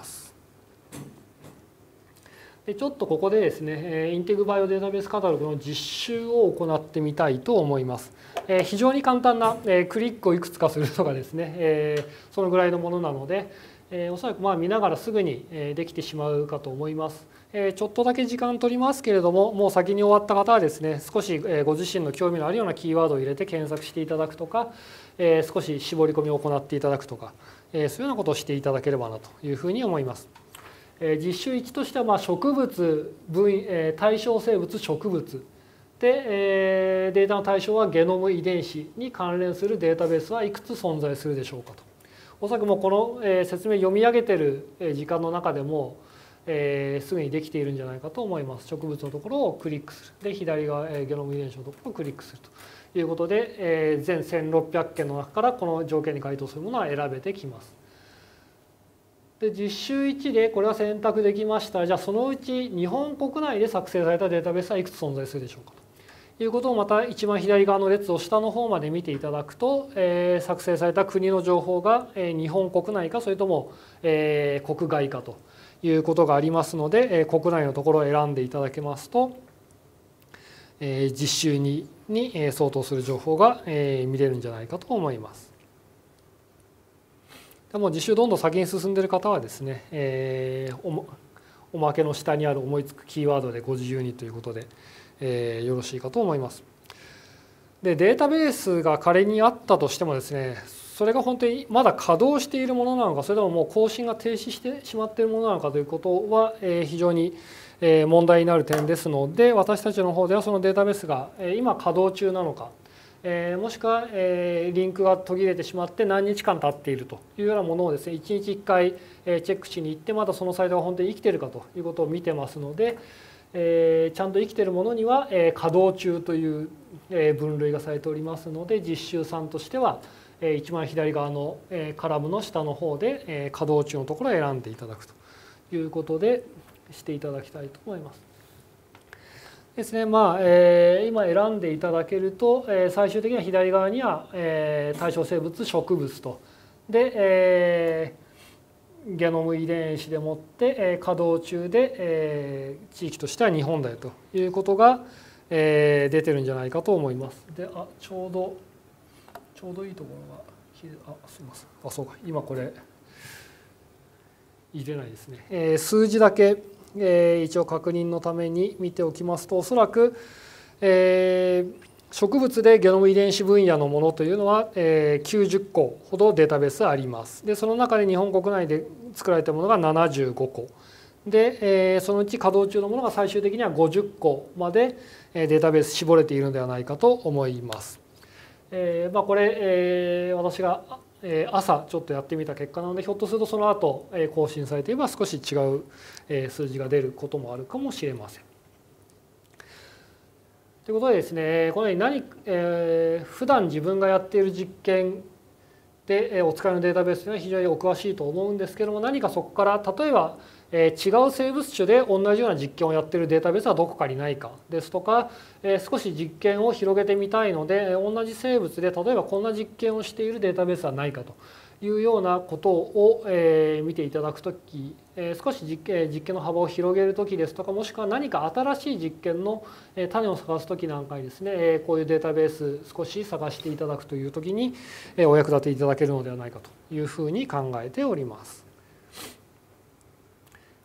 でちょっとここでですねインテグバイオデータベースカタログの実習を行ってみたいと思います。えー、非常に簡単な、えー、クリックをいくつかするとかですね、えー、そのぐらいのものなので、えー、おそらくまあ見ながらすぐにできてしまうかと思います。ちょっとだけ時間取りますけれども、もう先に終わった方はですね、少しご自身の興味のあるようなキーワードを入れて検索していただくとか、少し絞り込みを行っていただくとか、そういうようなことをしていただければなというふうに思います。実習いちとしては、まあ植物分対象生物植物で、データの対象はゲノム遺伝子に関連するデータベースはいくつ存在するでしょうかと。おそらくもうこの説明読み上げてる時間の中でもえー、すぐにできているんじゃないかと思います。植物のところをクリックする。で、左側、えー、ゲノム遺伝子のところをクリックするということで、えー、全せんろっぴゃくけんの中からこの条件に該当するものは選べてきます。で、実習いちでこれは選択できましたら、じゃあそのうち日本国内で作成されたデータベースはいくつ存在するでしょうかということをまた一番左側の列を下の方まで見ていただくと、えー、作成された国の情報が、えー、日本国内かそれとも、えー、国外かということがありますので、国内のところを選んでいただけますと、実習にに相当する情報が見れるんじゃないかと思います。でも実習どんどん先に進んでいる方はですね、えー、お, おまけの下にある思いつくキーワードでご自由にということで、えー、よろしいかと思います。で、データベースが仮にあったとしてもですね、それが本当にまだ稼働しているものなのか、それとももう更新が停止してしまっているものなのかということは非常に問題になる点ですので、私たちの方ではそのデータベースが今稼働中なのか、もしくはリンクが途切れてしまって何日間経っているというようなものをですね、いちにちいっかいチェックしに行って、まだそのサイトが本当に生きているかということを見てますので、ちゃんと生きているものには稼働中という分類がされておりますので、実習さんとしては一番左側のカラムの下の方で稼働中のところを選んでいただくということでしていただきたいと思います。ですね、まあ、えー、今選んでいただけると、えー、最終的には左側には、えー、対象生物植物とで、えー、ゲノム遺伝子でもって、えー、稼働中で、えー、地域としては日本だよということが、えー、出てるんじゃないかと思います。で、あ、ちょうどちょうどいいところが、あ、すみません。あ、そうか。今これ入れないですね。えー、数字だけ、えー、一応確認のために見ておきますと、おそらく、えー、植物でゲノム遺伝子分野のものというのは、えー、きゅうじゅっこほどデータベースあります。で、その中で日本国内で作られたものがななじゅうごこ。で、えー、そのうち稼働中のものが最終的にはごじゅっこまでデータベース絞れているのではないかと思います。えーまあ、これ、えー、私が朝ちょっとやってみた結果なので、ひょっとするとその後更新されていれば少し違う数字が出ることもあるかもしれません。ということでですね、このように何、えー、普段自分がやっている実験でお使いのデータベースには非常にお詳しいと思うんですけども、何かそこから例えば違う生物種で同じような実験をやっているデータベースはどこかにないかですとか、少し実験を広げてみたいので同じ生物で例えばこんな実験をしているデータベースはないかというようなことを見ていただくとき、少し実験実験の幅を広げるときですとか、もしくは何か新しい実験の種を探すときなんかにですね、こういうデータベース少し探していただくというときにお役立ていただけるのではないかというふうに考えております。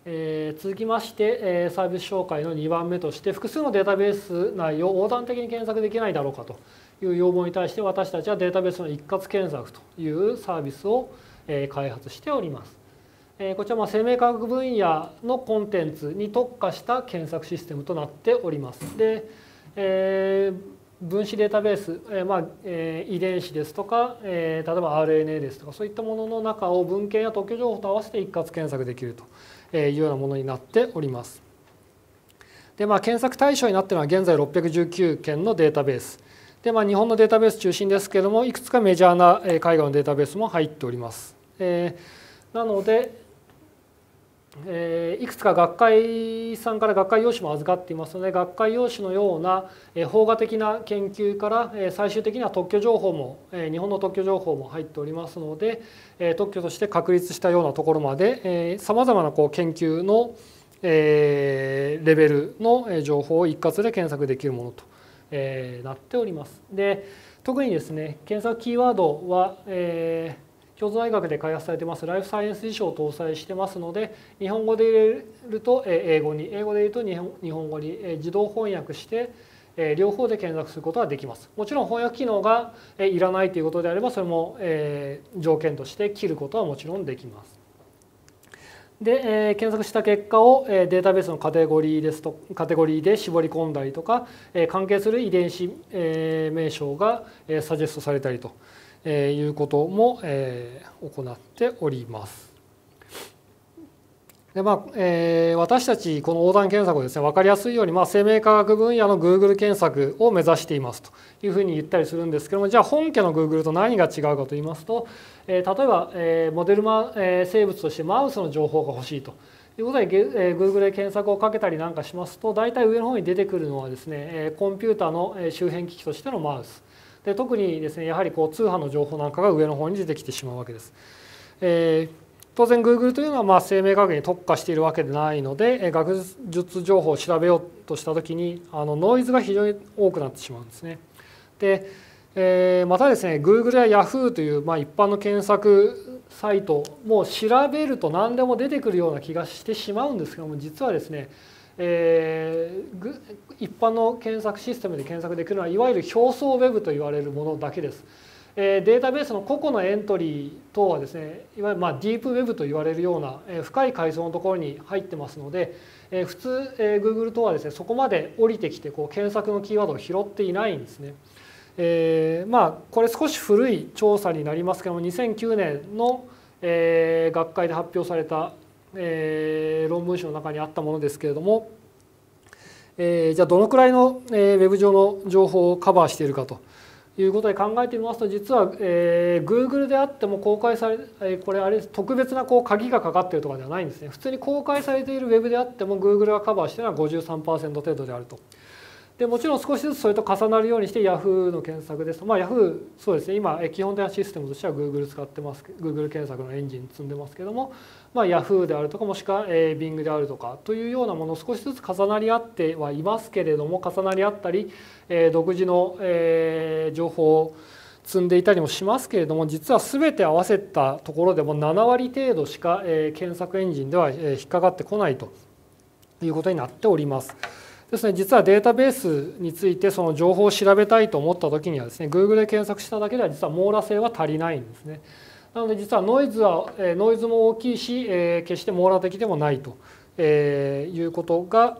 えー、続きまして、えー、サービス紹介のにばんめとして複数のデータベース内を横断的に検索できないだろうかという要望に対して私たちはデータベースの一括検索というサービスを、えー、開発しております。えー、こちらは生命科学分野のコンテンツに特化した検索システムとなっております。で、えー分子データベース、えーまあえー、遺伝子ですとか、えー、例えば アールエヌエー ですとかそういったものの中を文献や特許情報と合わせて一括検索できるというようなものになっております。で、まあ、検索対象になっているのは現在ろっぴゃくじゅうきゅうけんのデータベースで、まあ、日本のデータベース中心ですけれどもいくつかメジャーな海外のデータベースも入っております。えー、なのでえー、いくつか学会さんから学会用紙も預かっていますので学会用紙のような邦画的な研究から最終的には特許情報も日本の特許情報も入っておりますので特許として確立したようなところまでさまざまなこう研究のレベルの情報を一括で検索できるものとなっております。で、特にですね検索キーワードは、えー京都大学で開発されていますライフサイエンス辞書を搭載してますので日本語で入れると英語に英語で入れると日本日本語に自動翻訳して両方で検索することができます。もちろん翻訳機能がいらないということであればそれも条件として切ることはもちろんできます。で、検索した結果をデータベースのカテゴリーですとカテゴリーで絞り込んだりとか関係する遺伝子名称がサジェストされたりということも行っております。でまあえー、私たちこの横断検索をですね分かりやすいように、まあ、生命科学分野の Google 検索を目指していますというふうに言ったりするんですけどもじゃあ本家の Google と何が違うかといいますと、えー、例えば、えー、モデルマ、えー、生物としてマウスの情報が欲しいということで、えー、Google で検索をかけたりなんかしますと大体上の方に出てくるのはですね、えー、コンピューターの周辺機器としてのマウスで特にですねやはりこう通販の情報なんかが上の方に出てきてしまうわけです。えー、当然 Google というのはまあ生命科学に特化しているわけでないので学術情報を調べようとした時にあのノイズが非常に多くなってしまうんですね。で、えー、またですね Google や Yahoo というまあ一般の検索サイトも調べると何でも出てくるような気がしてしまうんですけども実はですねえー、一般の検索システムで検索できるのはいわゆる表層ウェブと言われるものだけです。えー、データベースの個々のエントリー等はですねいわゆるまあディープウェブと言われるような、えー、深い階層のところに入ってますので、えー、普通、えー、Google 等はですねそこまで降りてきてこう検索のキーワードを拾っていないんですね。えー、まあこれ少し古い調査になりますけどもにせんきゅうねんの、えー、学会で発表されたえー、論文集の中にあったものですけれども、えー、じゃあどのくらいの、えー、ウェブ上の情報をカバーしているかということで考えてみますと実は、えー、Google であっても公開され、えー、これあれ特別なこう鍵がかかっているとかではないんですね。普通に公開されているウェブであっても Google がカバーしているのは ごじゅうさんパーセント 程度であると。でもちろん少しずつそれと重なるようにして Yahoo の検索ですと、まあ、Yahoo そうですね今基本的なシステムとしては Google 使ってます Google 検索のエンジン積んでますけども、まあ、Yahoo であるとかもしくは Bing であるとかというようなもの少しずつ重なり合ってはいますけれども重なり合ったり独自の情報を積んでいたりもしますけれども実は全て合わせたところでもななわり程度しか検索エンジンでは引っかかってこないということになっております。ですね、実はデータベースについてその情報を調べたいと思った時にはですね Google で検索しただけでは実は網羅性は足りないんですね。なので実はノイズはノイズも大きいし決して網羅的でもないということが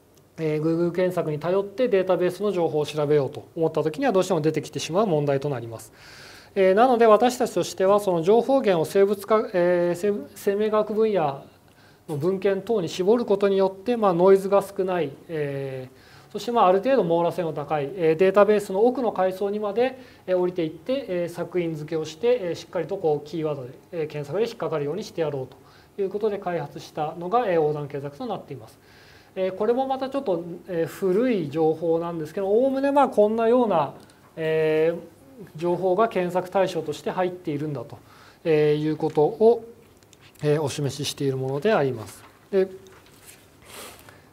Google 検索に頼ってデータベースの情報を調べようと思った時にはどうしても出てきてしまう問題となります。なので私たちとしてはその情報源を生物科生命学分野の文献等に絞ることによって、まあ、ノイズが少ない、えー、そしてまあある程度網羅性の高いデータベースの奥の階層にまで降りていって索引付けをしてしっかりとこうキーワードで検索で引っかかるようにしてやろうということで開発したのが横断検索となっています。これもまたちょっと古い情報なんですけどおおむねまあこんなような情報が検索対象として入っているんだということをお示ししているものであります。で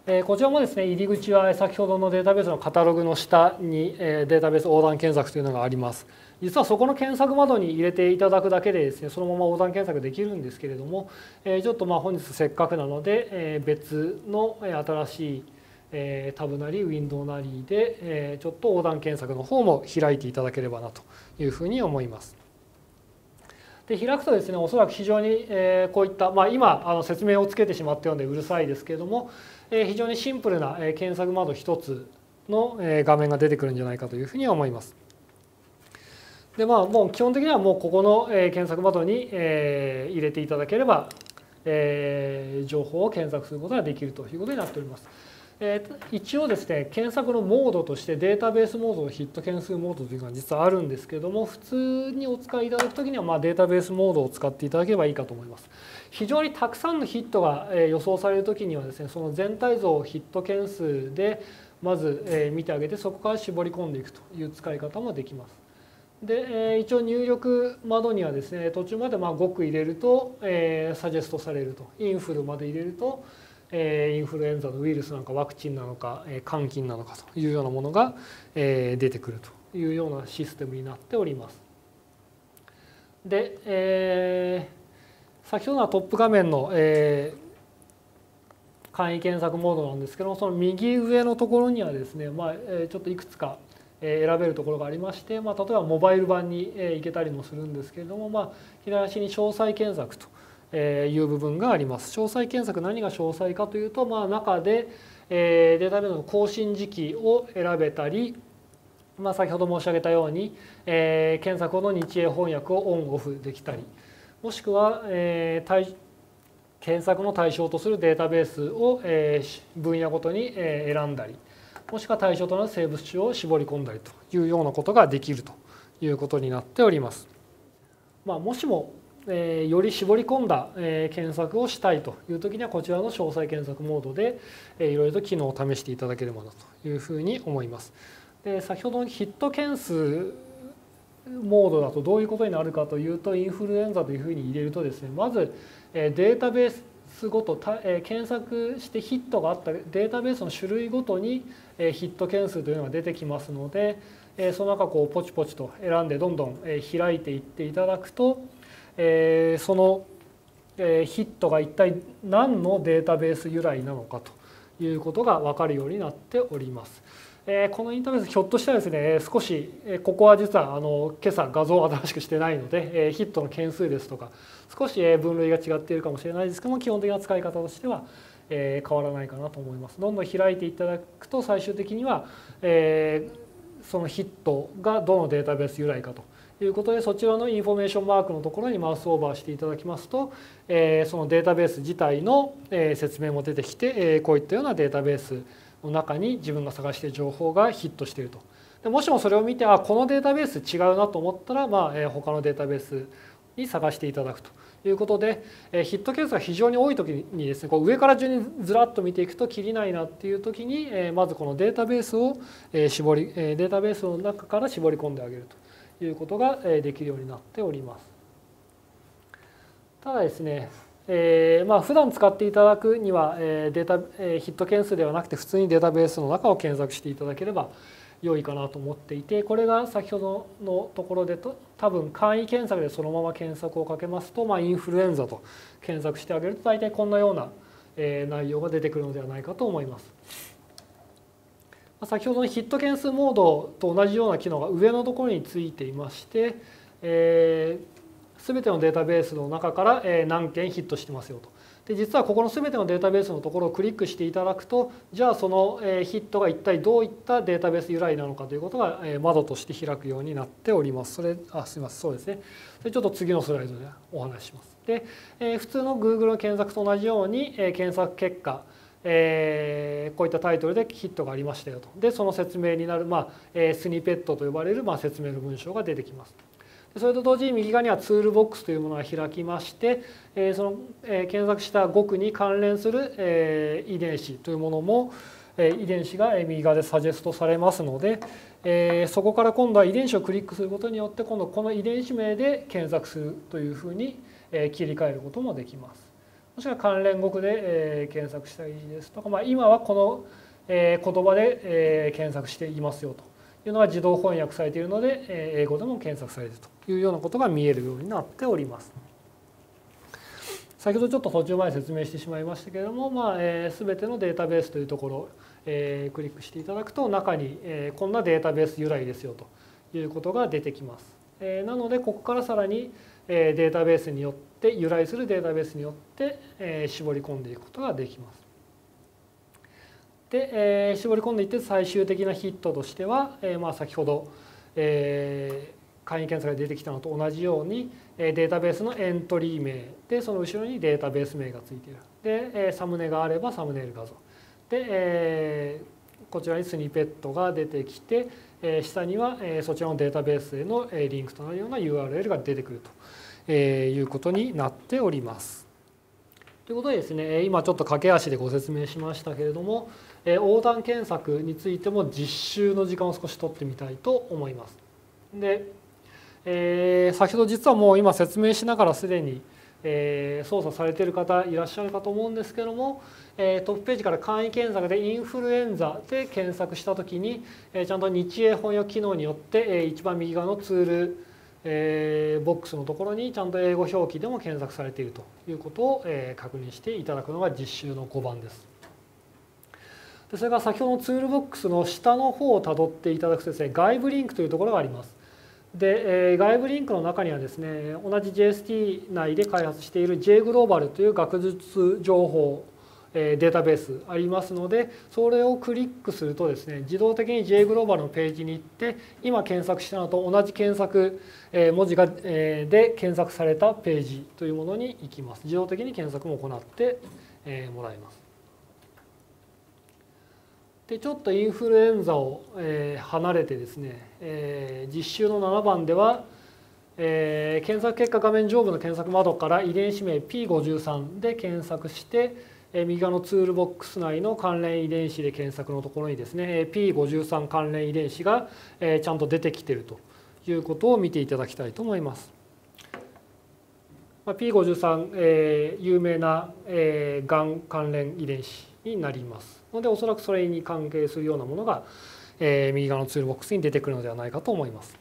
こちらもですね、入り口は先ほどのデータベースのカタログの下にデータベース横断検索というのがあります。実はそこの検索窓に入れていただくだけでですね、そのまま横断検索できるんですけれども、ちょっとまあ本日せっかくなので別の新しいタブなりウィンドウなりでちょっと横断検索の方も開いていただければなというふうに思います。で開くとですね、おそらく非常にこういった、まあ、今あの説明をつけてしまったようでうるさいですけれども、非常にシンプルな検索窓一つの画面が出てくるんじゃないかというふうに思います。でまあ、もう基本的にはもうここの検索窓に入れていただければ情報を検索することができるということになっております。一応ですね、検索のモードとしてデータベースモードとヒット件数モードというのが実はあるんですけれども、普通にお使いいただくときにはまあデータベースモードを使っていただければいいかと思います。非常にたくさんのヒットが予想されるときにはですね、その全体像をヒット件数でまず見てあげて、そこから絞り込んでいくという使い方もできます。で一応入力窓にはですね、途中までまあごく入れるとサジェストされると、インフルまで入れるとインフルエンザのウイルスなのかワクチンなのか肝菌なのかというようなものが出てくるというようなシステムになっております。で、えー、先ほどのトップ画面の、えー、簡易検索モードなんですけども、その右上のところにはですね、まあ、ちょっといくつか選べるところがありまして、まあ、例えばモバイル版に行けたりもするんですけれども、まあ、左足に詳細検索という部分があります。詳細検索、何が詳細かというと、まあ、中でデータベースの更新時期を選べたり、まあ、先ほど申し上げたように検索後の日英翻訳をオンオフできたり、もしくは検索の対象とするデータベースを分野ごとに選んだり、もしくは対象となる生物種を絞り込んだりというようなことができるということになっております。まあ、もしもえー、より絞り込んだ、えー、検索をしたいという時にはこちらの詳細検索モードで、えー、いろいろと機能を試していただければなというふうに思います。で先ほどのヒット件数モードだとどういうことになるかというと、インフルエンザというふうに入れるとですね、まず、えー、データベースごと、えー、検索してヒットがあったデータベースの種類ごとに、えー、ヒット件数というのが出てきますので、えー、その中こうポチポチと選んでどんどん、えー、開いていっていただくと、えー、その、えー、ヒットが一体何のデータベース由来なのかということが分かるようになっております。えー、このインターフェースひょっとしたらですね、少しここは実はあの今朝画像を新しくしてないので、えー、ヒットの件数ですとか少し分類が違っているかもしれないですけども、基本的な使い方としては、えー、変わらないかなと思います。どんどん開いていただくと最終的には、えー、そのヒットがどのデータベース由来かとということで、そちらのインフォメーションマークのところにマウスオーバーしていただきますと、えー、そのデータベース自体の、えー、説明も出てきて、えー、こういったようなデータベースの中に自分が探している情報がヒットしていると。でもしもそれを見て、あ、このデータベース違うなと思ったら、まあえー、他のデータベースに探していただくということで、えー、ヒット件数が非常に多い時にですね、こう上から順にずらっと見ていくときりないなっていう時に、えー、まずこのデータベースを、えー、絞り、えー、データベースの中から絞り込んであげるということができるようになっております。ただですね、えー、まあ普段使っていただくにはデータヒット件数ではなくて普通にデータベースの中を検索していただければ良いかなと思っていて、これが先ほどのところでと多分簡易検索でそのまま検索をかけますと、まあ、インフルエンザと検索してあげると大体こんなような内容が出てくるのではないかと思います。先ほどのヒット件数モードと同じような機能が上のところについていまして、えー、全てのデータベースの中から何件ヒットしてますよと。で実はここの全てのデータベースのところをクリックしていただくと、じゃあそのヒットが一体どういったデータベース由来なのかということが窓として開くようになっております。それ、あ、すみません、そうですね。それちょっと次のスライドでお話しします。で、普通の Google の検索と同じように検索結果、えー、こういったタイトルでヒットがありましたよと。でその説明になる、まあえー、スニペットと呼ばれる、まあ、説明の文章が出てきます。でそれと同時に右側にはツールボックスというものが開きまして、えー、その、えー、検索した語句に関連する、えー、遺伝子というものも、えー、遺伝子が右側でサジェストされますので、えー、そこから今度は遺伝子をクリックすることによって今度この遺伝子名で検索するというふうに、えー、切り替えることもできます。 もしくは関連語句で、えー、検索したりですとか、まあ、今はこの、えー、言葉で、えー、検索していますよというのが自動翻訳されているので、えー、英語でも検索されるというようなことが見えるようになっております。先ほどちょっと途中まで説明してしまいましたけれども、まあえー、全てのデータベースというところを、えー、クリックしていただくと中に、えー、こんなデータベース由来ですよということが出てきます。えー、なのでここからさらに、えー、データベースによって由来するデータベースによって、えー、絞り込んでいくことができます。で、えー、絞り込んでいって最終的なヒットとしては、えー、まあ先ほど、えー簡易検索が出てきたのと同じようにデータベースのエントリー名でその後ろにデータベース名がついているでサムネがあればサムネイル画像でこちらにスニペットが出てきて下にはそちらのデータベースへのリンクとなるような ユーアールエル が出てくるということになっております。ということでですね今ちょっと駆け足でご説明しましたけれども横断検索についても実習の時間を少し取ってみたいと思います。でえー、先ほど実はもう今説明しながらすでに、えー、操作されている方いらっしゃるかと思うんですけども、えー、トップページから簡易検索でインフルエンザで検索した時に、えー、ちゃんと日英翻訳機能によって、えー、一番右側のツール、えー、ボックスのところにちゃんと英語表記でも検索されているということを、えー、確認していただくのが実習のごばんです。でそれから先ほどのツールボックスの下の方をたどっていただくとですね外部リンクというところがあります。で外部リンクの中にはですね同じ ジェイエスティー 内で開発している ジェイグローバル という学術情報データベースありますのでそれをクリックするとですね自動的に ジェイグローバル のページに行って今検索したのと同じ検索文字がで検索されたページというものに行きます。自動的に検索も行ってもらいます。でちょっとインフルエンザを、えー、離れてですね、えー、実習のななばんでは、えー、検索結果画面上部の検索窓から遺伝子名 ピーごじゅうさん で検索して、えー、右側のツールボックス内の関連遺伝子で検索のところにですね ピーごじゅうさん 関連遺伝子が、えー、ちゃんと出てきているということを見ていただきたいと思います。ピーごじゅうさん、えー、有名な、えー、がん関連遺伝子になりますのでおそらくそれに関係するようなものが、えー、右側のツールボックスに出てくるのではないかと思います。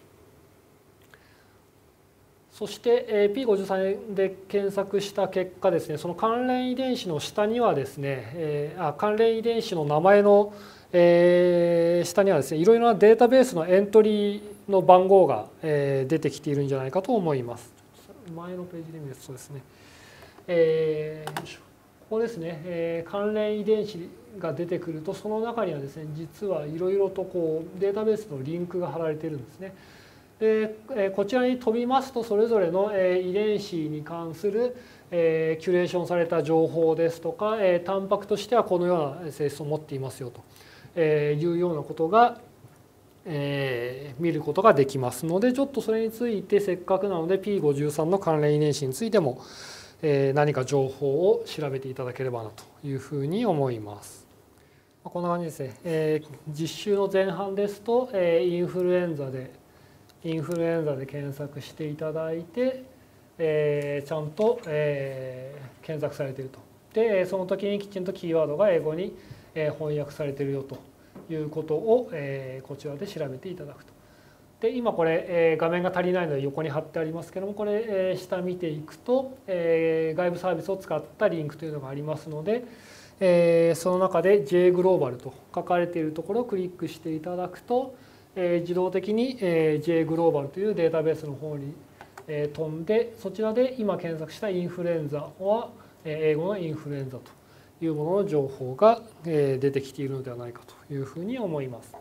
そして、えー、ピーごじゅうさん で検索した結果ですねその関連遺伝子の下にはですね、えー、あ関連遺伝子の名前の、えー、下にはですねいろいろなデータベースのエントリーの番号が、えー、出てきているんじゃないかと思います。前のページで見るとそうですね、えー、ここですね、えー、関連遺伝子が出てくるとその中にはですね実はいろいろとこうデータベースのリンクが貼られているんですね。で、えー、こちらに飛びますとそれぞれの、えー、遺伝子に関する、えー、キュレーションされた情報ですとか、えー、タンパクとしてはこのような性質を持っていますよというようなことがえー、見ることができますのでちょっとそれについてせっかくなので ピーごじゅうさん の関連遺伝子についても、えー、何か情報を調べていただければなというふうに思います。こんな感じですね、えー、実習の前半ですと、えー、インフルエンザでインフルエンザで検索していただいて、えー、ちゃんと、えー、検索されていると。でその時にきちんとキーワードが英語に翻訳されているよということを、えー、こちらで調べていただくと。で今これ、えー、画面が足りないので横に貼ってありますけどもこれ、えー、下見ていくと、えー、外部サービスを使ったリンクというのがありますので、えー、その中で ジェイグローバル と書かれているところをクリックしていただくと、えー、自動的に、えー、ジェイグローバル というデータベースの方に、えー、飛んでそちらで今検索したインフルエンザは、えー、英語のインフルエンザというものの情報が出てきているのではないかというふうに思います。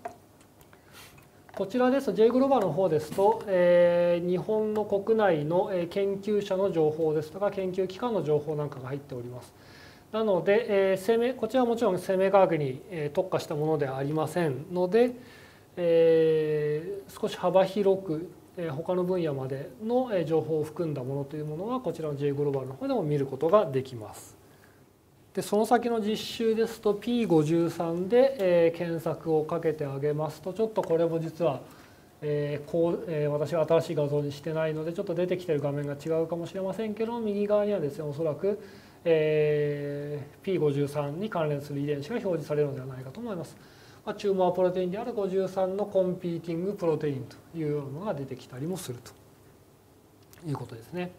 こちらですと ジェイグローバル の方ですと、えー、日本の国内の研究者の情報ですとか研究機関の情報なんかが入っております。なので、えー、生命こちらはもちろん生命科学に特化したものではありませんので、えー、少し幅広く他の分野までの情報を含んだものというものはこちらの ジェイグローバル の方でも見ることができます。でその先の実習ですと ピーごじゅうさん で、えー、検索をかけてあげますとちょっとこれも実は、えーこうえー、私は新しい画像にしてないのでちょっと出てきてる画面が違うかもしれませんけど右側にはですねおそらく、 えー、ピーごじゅうさん に関連する遺伝子が表示されるのではないかと思います。まあ、チューモアプロテインであるごじゅうさんのコンピーティングプロテインというようなものが出てきたりもするということですね。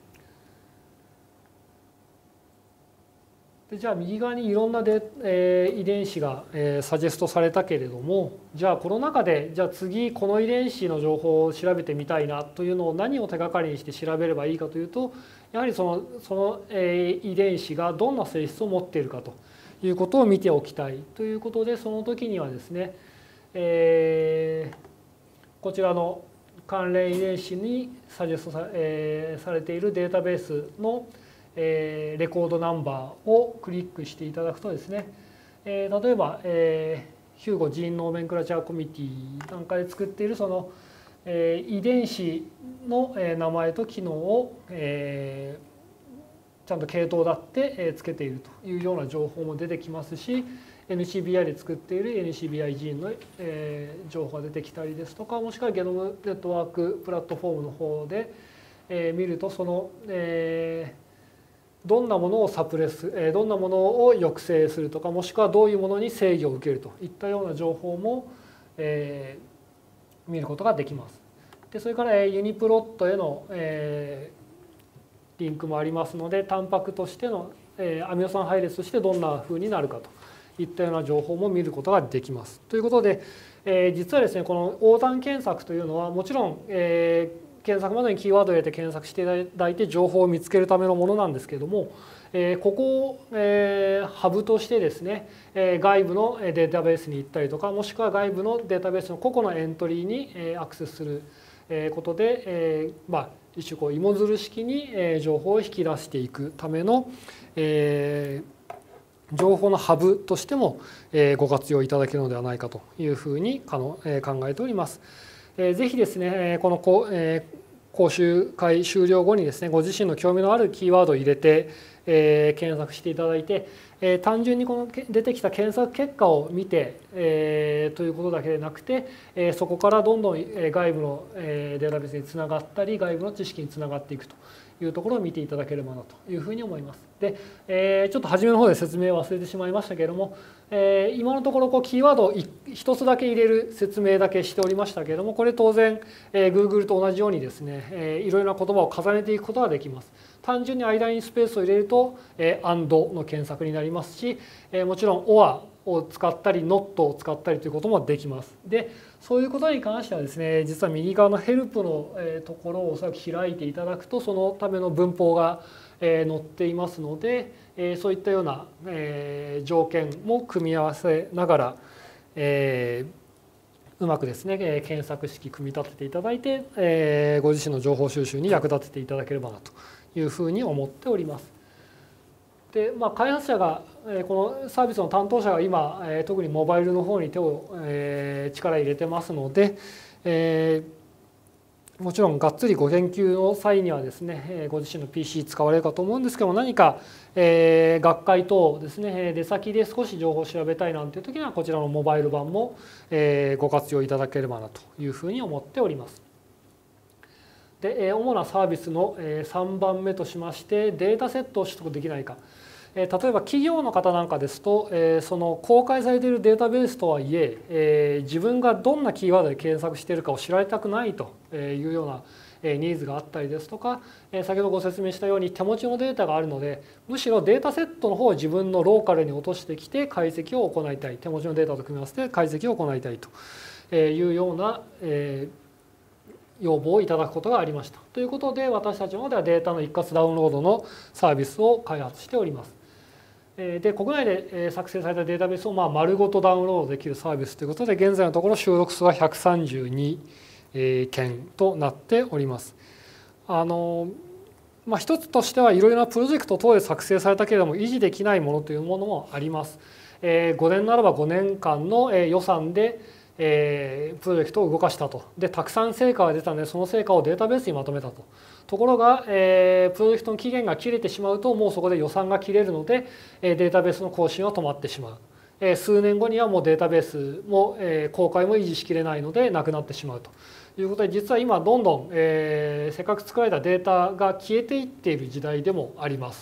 でじゃあ右側にいろんなで、えー、遺伝子が、えー、サジェストされたけれども、じゃあこの中でじゃあ次この遺伝子の情報を調べてみたいなというのを何を手がかりにして調べればいいかというと、やはりそのその、えー、遺伝子がどんな性質を持っているかということを見ておきたいということで、その時にはですね、えー、こちらの関連遺伝子にサジェストさ、えー、されているデータベースのえー、レコードナンバーをクリックしていただくとですね、えー、例えば、えー、ヒューゴジーンノーメンクラチャーコミュニティなんかで作っているその、えー、遺伝子の名前と機能を、えー、ちゃんと系統だってつけているというような情報も出てきますし、 エヌシービーアイ で作っている エヌシービーアイ ジーンの、えー、情報が出てきたりですとか、もしくはゲノムネットワークプラットフォームの方で、えー、見るとその、えーどんなものをサプレス、どんなものを抑制するとか、もしくはどういうものに制御を受けるといったような情報も、えー、見ることができます。でそれからユニプロットへの、えー、リンクもありますので、タンパクとしての、えー、アミノ酸配列としてどんなふうになるかといったような情報も見ることができます。ということで、えー、実はですね、この横断検索というのはもちろん、えー検索窓にキーワードを入れて検索していただいて情報を見つけるためのものなんですけれども、えー、ここを、えー、ハブとしてですね、えー、外部のデータベースに行ったりとか、もしくは外部のデータベースの個々のエントリーに、えー、アクセスすることで、えーまあ、一種こう芋づる式に、えー、情報を引き出していくための、えー、情報のハブとしても、えー、ご活用いただけるのではないかというふうに考えております。ぜひですね、この講習会終了後にですね、ご自身の興味のあるキーワードを入れて検索していただいて、単純にこの出てきた検索結果を見てということだけでなくて、そこからどんどん外部のデータベースにつながったり、外部の知識につながっていくというところを見ていただければなというふうに思います。で、えー、ちょっと初めの方で説明を忘れてしまいましたけれども、えー、今のところこうキーワードを一つだけ入れる説明だけしておりましたけれども、これ当然、えー、Google と同じようにですね、えー、いろいろな言葉を重ねていくことができます。単純に間にスペースを入れると、えー、and の検索になりますし、えー、もちろん or を使ったり not を使ったりということもできます。で、そういうことに関してはですね、実は右側のヘルプのところをおそらく開いていただくと、そのための文法が載っていますので、そういったような条件も組み合わせながら、えー、うまくですね検索式組み立てていただいて、えー、ご自身の情報収集に役立てていただければなというふうに思っております。で、まあ、開発者がこのサービスの担当者が今特にモバイルの方に手を力入れてますので、えー、もちろんがっつりご研究の際にはですねご自身の ピーシー 使われるかと思うんですけども、何か学会等ですね出先で少し情報を調べたいなんていう時にはこちらのモバイル版もご活用いただければなというふうに思っております。で、主なサービスのさんばんめとしまして、データセットを取得できないか。例えば企業の方なんかですと、その公開されているデータベースとはいえ、自分がどんなキーワードで検索しているかを知られたくないというようなニーズがあったりですとか、先ほどご説明したように手持ちのデータがあるので、むしろデータセットの方を自分のローカルに落としてきて解析を行いたい、手持ちのデータと組み合わせて解析を行いたいというような要望をいただくことがありました。ということで、私たちの方ではデータの一括ダウンロードのサービスを開発しております。で、国内で作成されたデータベースをまあ丸ごとダウンロードできるサービスということで、現在のところ収録数はひゃくさんじゅうにけんとなっております。あのまあ、一つとしてはいろいろなプロジェクト等で作成されたけれども維持できないものというものもあります。ごねんならばごねんかんの予算でえー、プロジェクトを動かしたと。で、たくさん成果が出たので、その成果をデータベースにまとめたと。ところが、えー、プロジェクトの期限が切れてしまうと、もうそこで予算が切れるので、データベースの更新は止まってしまう。えー、数年後にはもうデータベースも、えー、公開も維持しきれないので、なくなってしまうということで、実は今、どんどん、えー、せっかく作られたデータが消えていっている時代でもあります。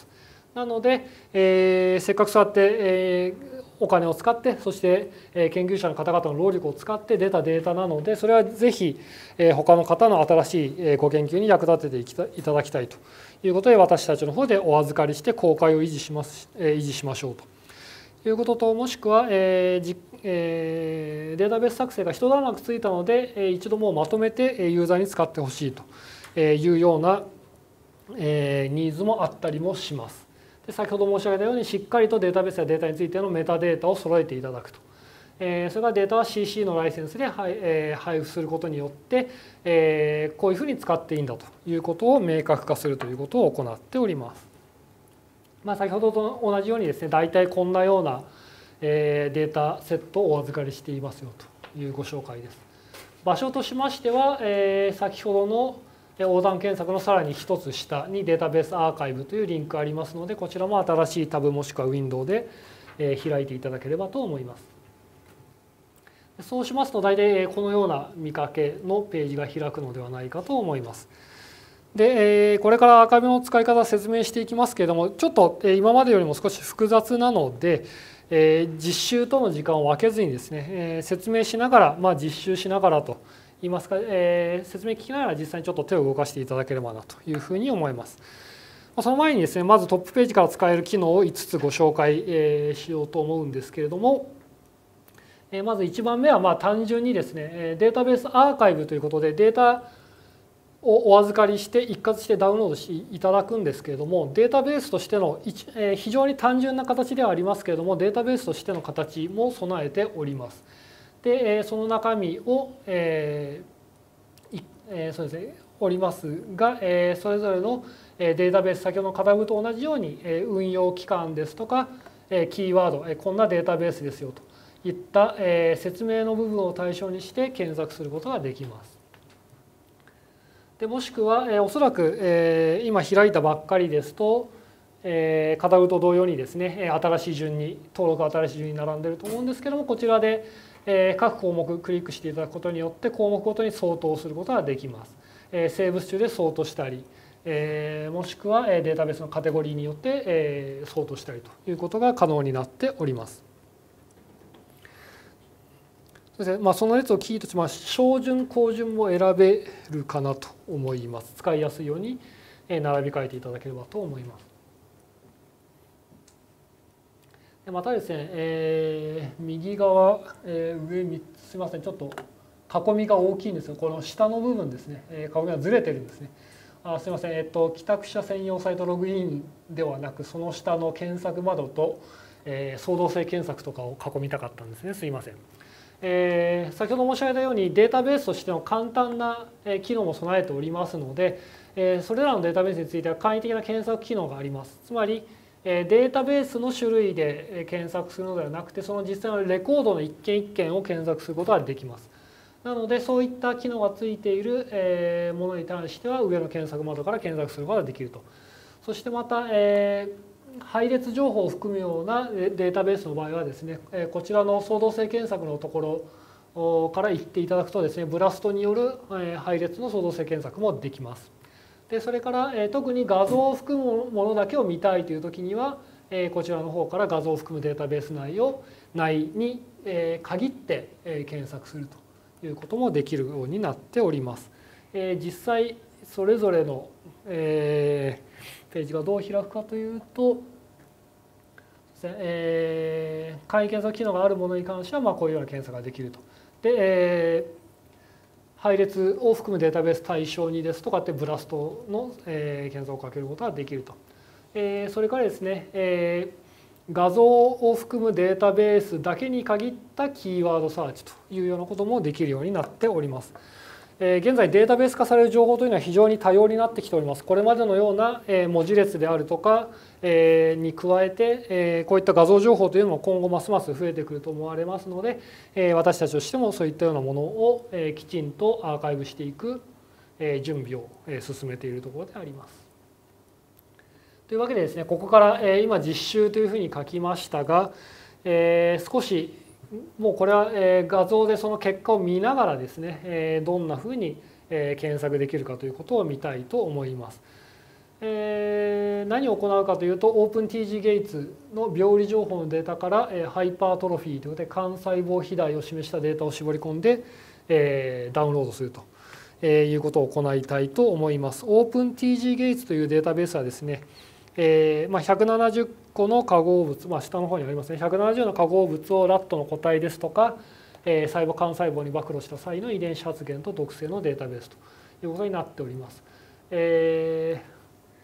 なので、えー、せっかくそうやって、えー、お金を使って、そして、えー、研究者の方々の労力を使って出たデータなので、それはぜひ、えー、他の方の新しい、えー、ご研究に役立てていただきたいということで、私たちの方でお預かりして公開を維持します、えー、維持しましょうということと、もしくは、えーじえー、データベース作成が一段落ついたので、えー、一度もうまとめてユーザーに使ってほしいというような、えー、ニーズもあったりもします。で、先ほど申し上げたように、しっかりとデータベースやデータについてのメタデータを揃えていただくと。えー、それからデータは シーシー のライセンスで配,、えー、配布することによって、えー、こういうふうに使っていいんだということを明確化するということを行っております。まあ、先ほどと同じようにですね、大体こんなようなデータセットをお預かりしていますよというご紹介です。場所としましては、えー、先ほどの横断検索のさらに一つ下にデータベースアーカイブというリンクありますので、こちらも新しいタブもしくはウィンドウで開いていただければと思います。そうしますと大体このような見かけのページが開くのではないかと思います。で、これからアーカイブの使い方を説明していきますけれども、ちょっと今までよりも少し複雑なので、実習との時間を分けずにですね、説明しながら、まあ、実習しながらといいますか、説明聞きながら実際にちょっと手を動かしていただければなというふうに思います。その前にですね、まずトップページから使える機能をいつつご紹介しようと思うんですけれども、まずいちばんめはまあ単純にですね、データベースアーカイブということでデータをお預かりして一括してダウンロードしていただくんですけれども、データベースとしての非常に単純な形ではありますけれども、データベースとしての形も備えております。で、その中身を、えー、そうですね、おりますが、それぞれのデータベース、先ほどのカタログと同じように運用期間ですとかキーワード、こんなデータベースですよといった説明の部分を対象にして検索することができます。でもしくは、えー、おそらく、えー、今開いたばっかりですと、えー、カタログと同様にですね、新しい順に登録新しい順に並んでいると思うんですけども、こちらで、えー、各項目クリックしていただくことによって項目ごとに相当することができます。えー、セーブ中で相当したり、えー、もしくはデータベースのカテゴリーによって、えー、相当したりということが可能になっております。まあ、その列をキーとしまして、小順高順も選べるかなと思います。使いやすいように並び替えていただければと思います。またですね、えー、右側、えー、上みっつ、すみません、ちょっと囲みが大きいんですが、この下の部分ですね、えー、囲みがずれてるんですね。あ、すみません、えっと帰宅者専用サイトログインではなく、その下の検索窓と、えー、創造性検索とかを囲みたかったんですね。すみません。えー、先ほど申し上げたようにデータベースとしての簡単な機能も備えておりますので、えー、それらのデータベースについては簡易的な検索機能があります。つまりデータベースの種類で検索するのではなくて、その実際のレコードの一件一件を検索することができます。なのでそういった機能がついているものに対しては上の検索窓から検索することができると。そしてまた、えー配列情報を含むようなデータベースの場合はですね、こちらの創造性検索のところから言っていただくとですね、ブラストによる配列の創造性検索もできます。でそれから特に画像を含むものだけを見たいという時には、こちらの方から画像を含むデータベース内を内に限って検索するということもできるようになっております。実際それぞれの、えーページがどう開くかというと、えー、簡易検索機能があるものに関してはまあこういうような検索ができると。で、えー、配列を含むデータベース対象にですとかってブラストの、えー、検索をかけることができると。えー、それからですね、えー、画像を含むデータベースだけに限ったキーワードサーチというようなこともできるようになっております。現在データベース化される情報というのは非常に多様になってきております。これまでのような文字列であるとかに加えて、こういった画像情報というのも今後ますます増えてくると思われますので、私たちとしてもそういったようなものをきちんとアーカイブしていく準備を進めているところであります。というわけでですね、ここから今実習というふうに書きましたが、少しもうこれは画像でその結果を見ながらですね、どんなふうに検索できるかということを見たいと思います。 えー、何を行うかというと OpenTG ゲイツの病理情報のデータから、えー、ハイパートロフィーということで幹細胞肥大を示したデータを絞り込んで、えー、ダウンロードすると、えー、いうことを行いたいと思います。OpenTG ゲイツというデータベースはですね、えーまあ、ひゃくななじゅっこの化合物、まあ、下の方にありますね、ひゃくななじゅうの化合物をラットの個体ですとか、えー、細胞幹細胞に暴露した際の遺伝子発現と毒性のデータベースということになっております。えー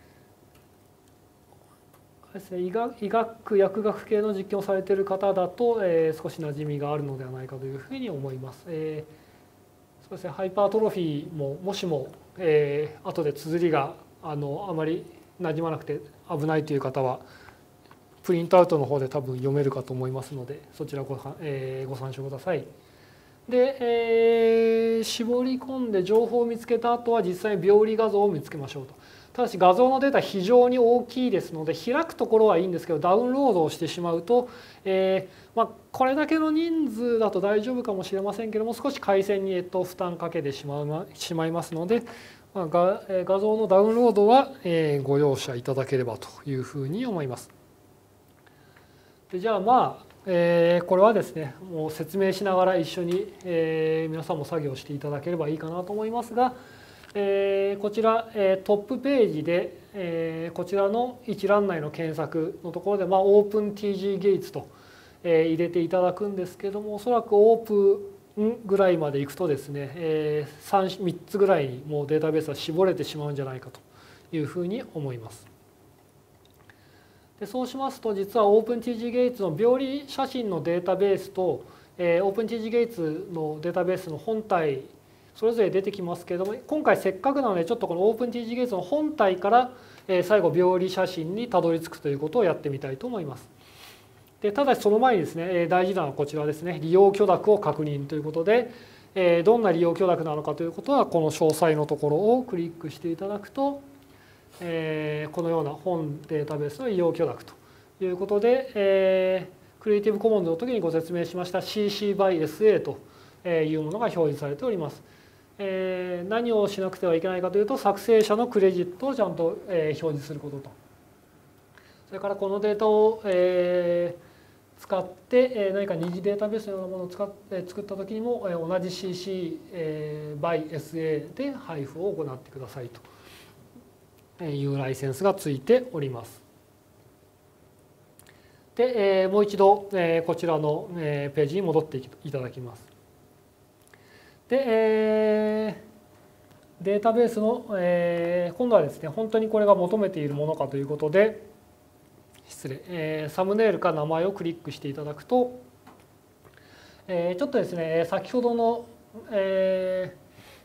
医学、医学薬学系の実験をされている方だと、えー、少し馴染みがあるのではないかというふうに思います。えー、そうですね、ハイパートロフィーももしも、えー、後で綴りがあのあまり馴染まなくて危ないという方はプリントアウトの方で多分読めるかと思いますのでそちらご、えー、ご参照ください。で、えー、絞り込んで情報を見つけた後は実際に病理画像を見つけましょうと。ただし画像のデータ非常に大きいですので開くところはいいんですけどダウンロードをしてしまうと、えーまあ、これだけの人数だと大丈夫かもしれませんけども少し回線に、えっと、負担かけてしまうしまいますので、まあ、画, 画像のダウンロードは、えー、ご容赦いただければというふうに思います。でじゃあまあ、えー、これはですねもう説明しながら一緒に、えー、皆さんも作業していただければいいかなと思いますが。えー、こちら、えー、トップページで、えー、こちらの一覧内の検索のところで、まあ、OpenTG ゲイツと、えー、入れていただくんですけどもおそらくオープンぐらいまでいくとですね、えー、さん、みっつぐらいにもうデータベースは絞れてしまうんじゃないかというふうに思います。でそうしますと実は OpenTG ゲイツの病理写真のデータベースと、えー、OpenTG ゲイツのデータベースの本体それぞれ出てきますけれども今回せっかくなのでちょっとこの OpenTG ゲイツの本体から最後病理写真にたどり着くということをやってみたいと思います。でただしその前にですね大事なのはこちらですね利用許諾を確認ということでどんな利用許諾なのかということはこの詳細のところをクリックしていただくとこのような本データベースの利用許諾ということでクリエイティブコモンズの時にご説明しました シーシー by エスエー というものが表示されております。えー、何をしなくてはいけないかというと作成者のクレジットをちゃんと、えー、表示することとそれからこのデータを、えー、使って、えー、何か二次データベースのようなものを使って、えー、作った時にも、えー、同じ シーシー、えー、by エスエー で配布を行ってくださいというライセンスがついております。で、えー、もう一度、えー、こちらの、えー、ページに戻っていただきます。で、えー、データベースの、えー、今度はですね本当にこれが求めているものかということで失礼、えー、サムネイルか名前をクリックしていただくと、えー、ちょっとですね先ほどの、え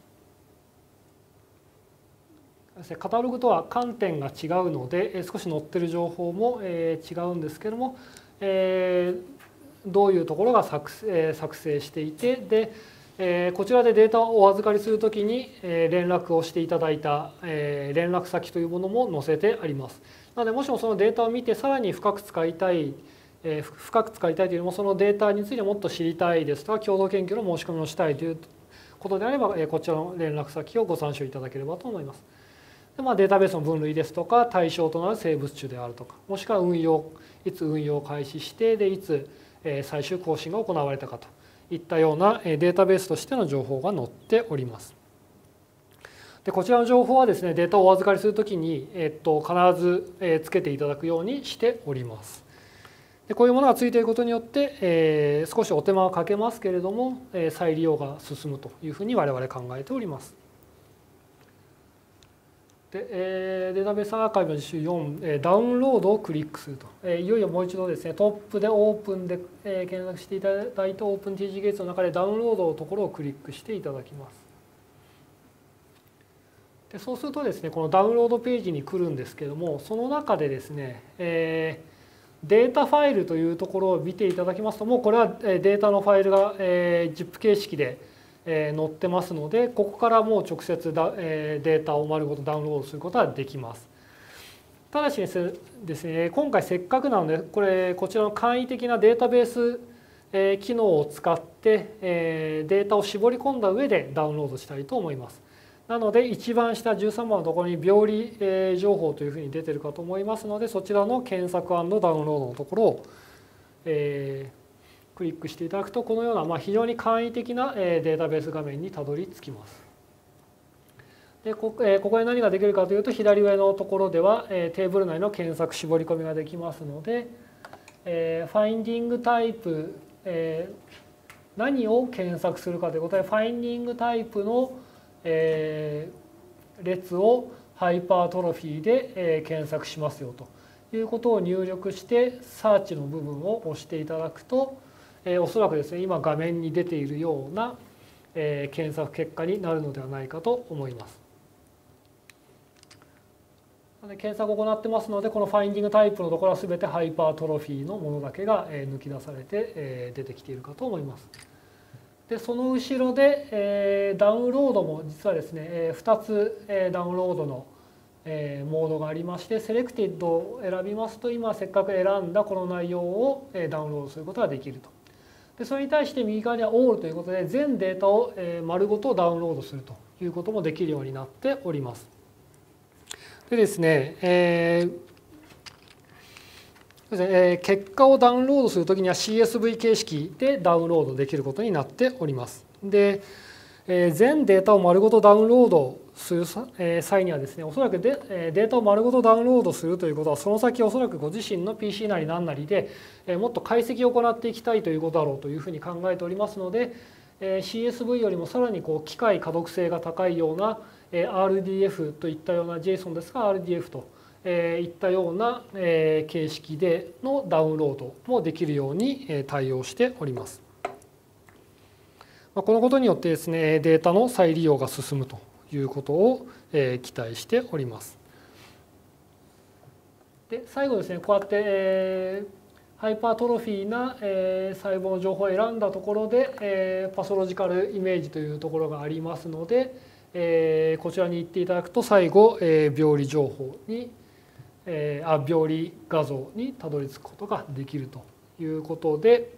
ー、カタログとは観点が違うので少し載ってる情報も、えー、違うんですけども、えー、どういうところが作成、作成していてでこちらでデータをお預かりするときに連絡をしていただいた連絡先というものも載せてあります。なのでもしもそのデータを見てさらに深く使いたい深く使いたいというよりもそのデータについてもっと知りたいですとか共同研究の申し込みをしたいということであればこちらの連絡先をご参照いただければと思います。で、まあ、データベースの分類ですとか対象となる生物種であるとかもしくは運用いつ運用を開始してでいつ最終更新が行われたかといったようなデータベースとしての情報が載っております。でこちらの情報はですねデータをお預かりするときに、えっと、必ずつけていただくようにしております。でこういうものがついていることによって、えー、少しお手間をかけますけれども再利用が進むというふうに我々考えております。でえー、データベースアーカイブの実習よん、えー、ダウンロードをクリックすると、えー、いよいよもう一度ですねトップでオープンで、えー、検索していただいて OpenTG ゲイツの中でダウンロードのところをクリックしていただきます。でそうするとですねこのダウンロードページに来るんですけどもその中でですね、えー、データファイルというところを見ていただきますともうこれはデータのファイルが、えー、ジップ 形式で載ってますのでここからもう直接だデータを丸ごとダウンロードすることができます。ただしですね今回せっかくなのでこれこちらの簡易的なデータベース機能を使ってデータを絞り込んだ上でダウンロードしたいと思います。 なので一番下じゅうさんばんのところに病理情報というふうに出てるかと思いますので、そちらの検索&ダウンロードのところを、えー、クリックしていただくと、このようなまあ非常に簡易的なデータベース画面にたどり着きます。でここで何ができるかというと、左上のところではテーブル内の検索絞り込みができますので、ファインディングタイプ、何を検索するかということで、ファインディングタイプの列をハイパートロフィーで検索しますよということを入力して、サーチの部分を押していただくと、おそらくですね、今画面に出ているような検索結果になるのではないかと思います。検索を行ってますので、このファインディングタイプのところは全てハイパートロフィーのものだけが抜き出されて出てきているかと思います。でその後ろでダウンロードも実はですね、ふたつダウンロードのモードがありまして、セレクティッドを選びますと、今せっかく選んだこの内容をダウンロードすることができると。でそれに対して右側にはオールということで、全データを丸ごとダウンロードするということもできるようになっております。でですね、えー、結果をダウンロードするときには シーエスブイ 形式でダウンロードできることになっております。で、全データを丸ごとダウンロードする際にはですね、おそらくデータを丸ごとダウンロードするということは、その先おそらくご自身の ピーシー なり何なりでもっと解析を行っていきたいということだろうというふうに考えておりますので、シーエスブイ よりもさらにこう機械可読性が高いような アールディーエフ といったような JSON ですが アールディーエフ といったような形式でのダウンロードもできるように対応しております。このことによってですね、データの再利用が進むということを期待しております。で最後ですね、こうやってハイパートロフィーな細胞の情報を選んだところでパソロジカルイメージというところがありますので、こちらに行っていただくと最後病理情報にあ病理画像にたどり着くことができるということで、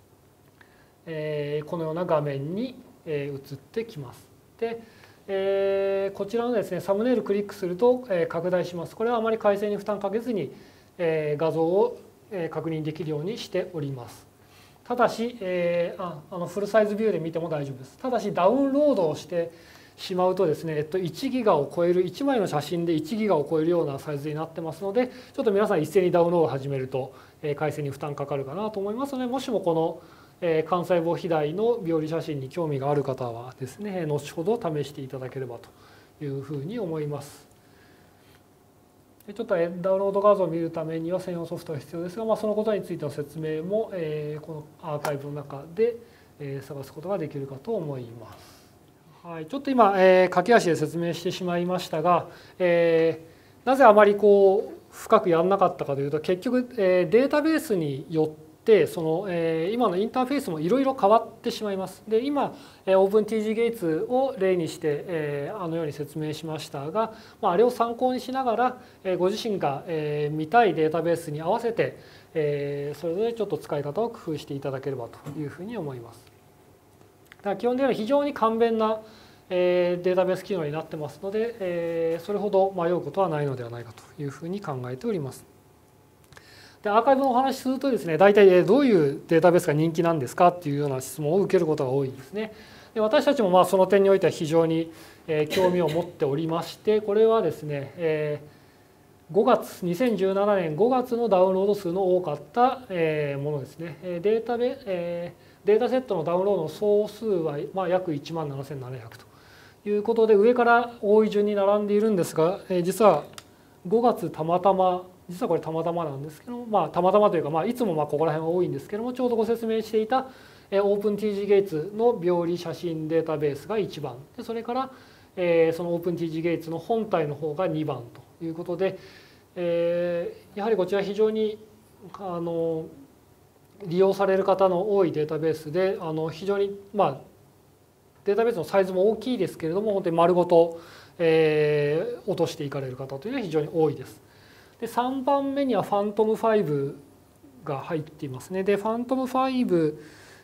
このような画面に移ってきます。でこちらのですねサムネイルクリックすると拡大します。これはあまり回線に負担かけずに画像を確認できるようにしております。ただし、えー、ああのフルサイズビューで見ても大丈夫です。ただしダウンロードをしてしまうとですね、えっと、いちギガを超えるいちまいの写真でいちギガを超えるようなサイズになってますので、ちょっと皆さん一斉にダウンロードを始めると回線に負担かかるかなと思いますので、もしもこの幹細胞肥大の病理写真に興味がある方はですね、後ほど試していただければというふうに思います。ちょっとダウンロード画像を見るためには専用ソフトが必要ですが、まあ、そのことについての説明もこのアーカイブの中で探すことができるかと思います。はい、ちょっと今、えー、駆け足で説明してしまいましたが、えー、なぜあまりこう深くやらなかったかというと、結局、えー、データベースによってその、えー、今のインターフェースもいろいろ変わってしまいます。で今 OpenTG ゲイツを例にして、えー、あのように説明しましたが、まあ、あれを参考にしながら、えー、ご自身が、えー、見たいデータベースに合わせて、えー、それぞれちょっと使い方を工夫していただければというふうに思います。だから基本的には非常に簡便なデータベース機能になってますので、それほど迷うことはないのではないかというふうに考えております。でアーカイブのお話しするとですね、大体どういうデータベースが人気なんですかっていうような質問を受けることが多いんですね。で私たちもまあその点においては非常に興味を持っておりまして、これはですね、ごがつにせんじゅうななねんごがつのダウンロード数の多かったものですね。データベデータセットのダウンロードの総数はまあ約いちまんななせんななひゃくということで、上から多い順に並んでいるんですが、実はごがつたまたま、実はこれたまたまなんですけども、まあたまたまというか、まあいつもまあここら辺は多いんですけども、ちょうどご説明していた OpenTG ゲイツの病理写真データベースがいちばんで、それからその OpenTG ゲイツの本体の方がにばんということで、やはりこちら非常にあの利用される方の多いデータベースで、あの非常にまあデータベースのサイズも大きいですけれども、本当に丸ごと、えー、落としていかれる方というのは非常に多いです。でさんばんめにはファントムファイブが入っていますね。でファントムファイブ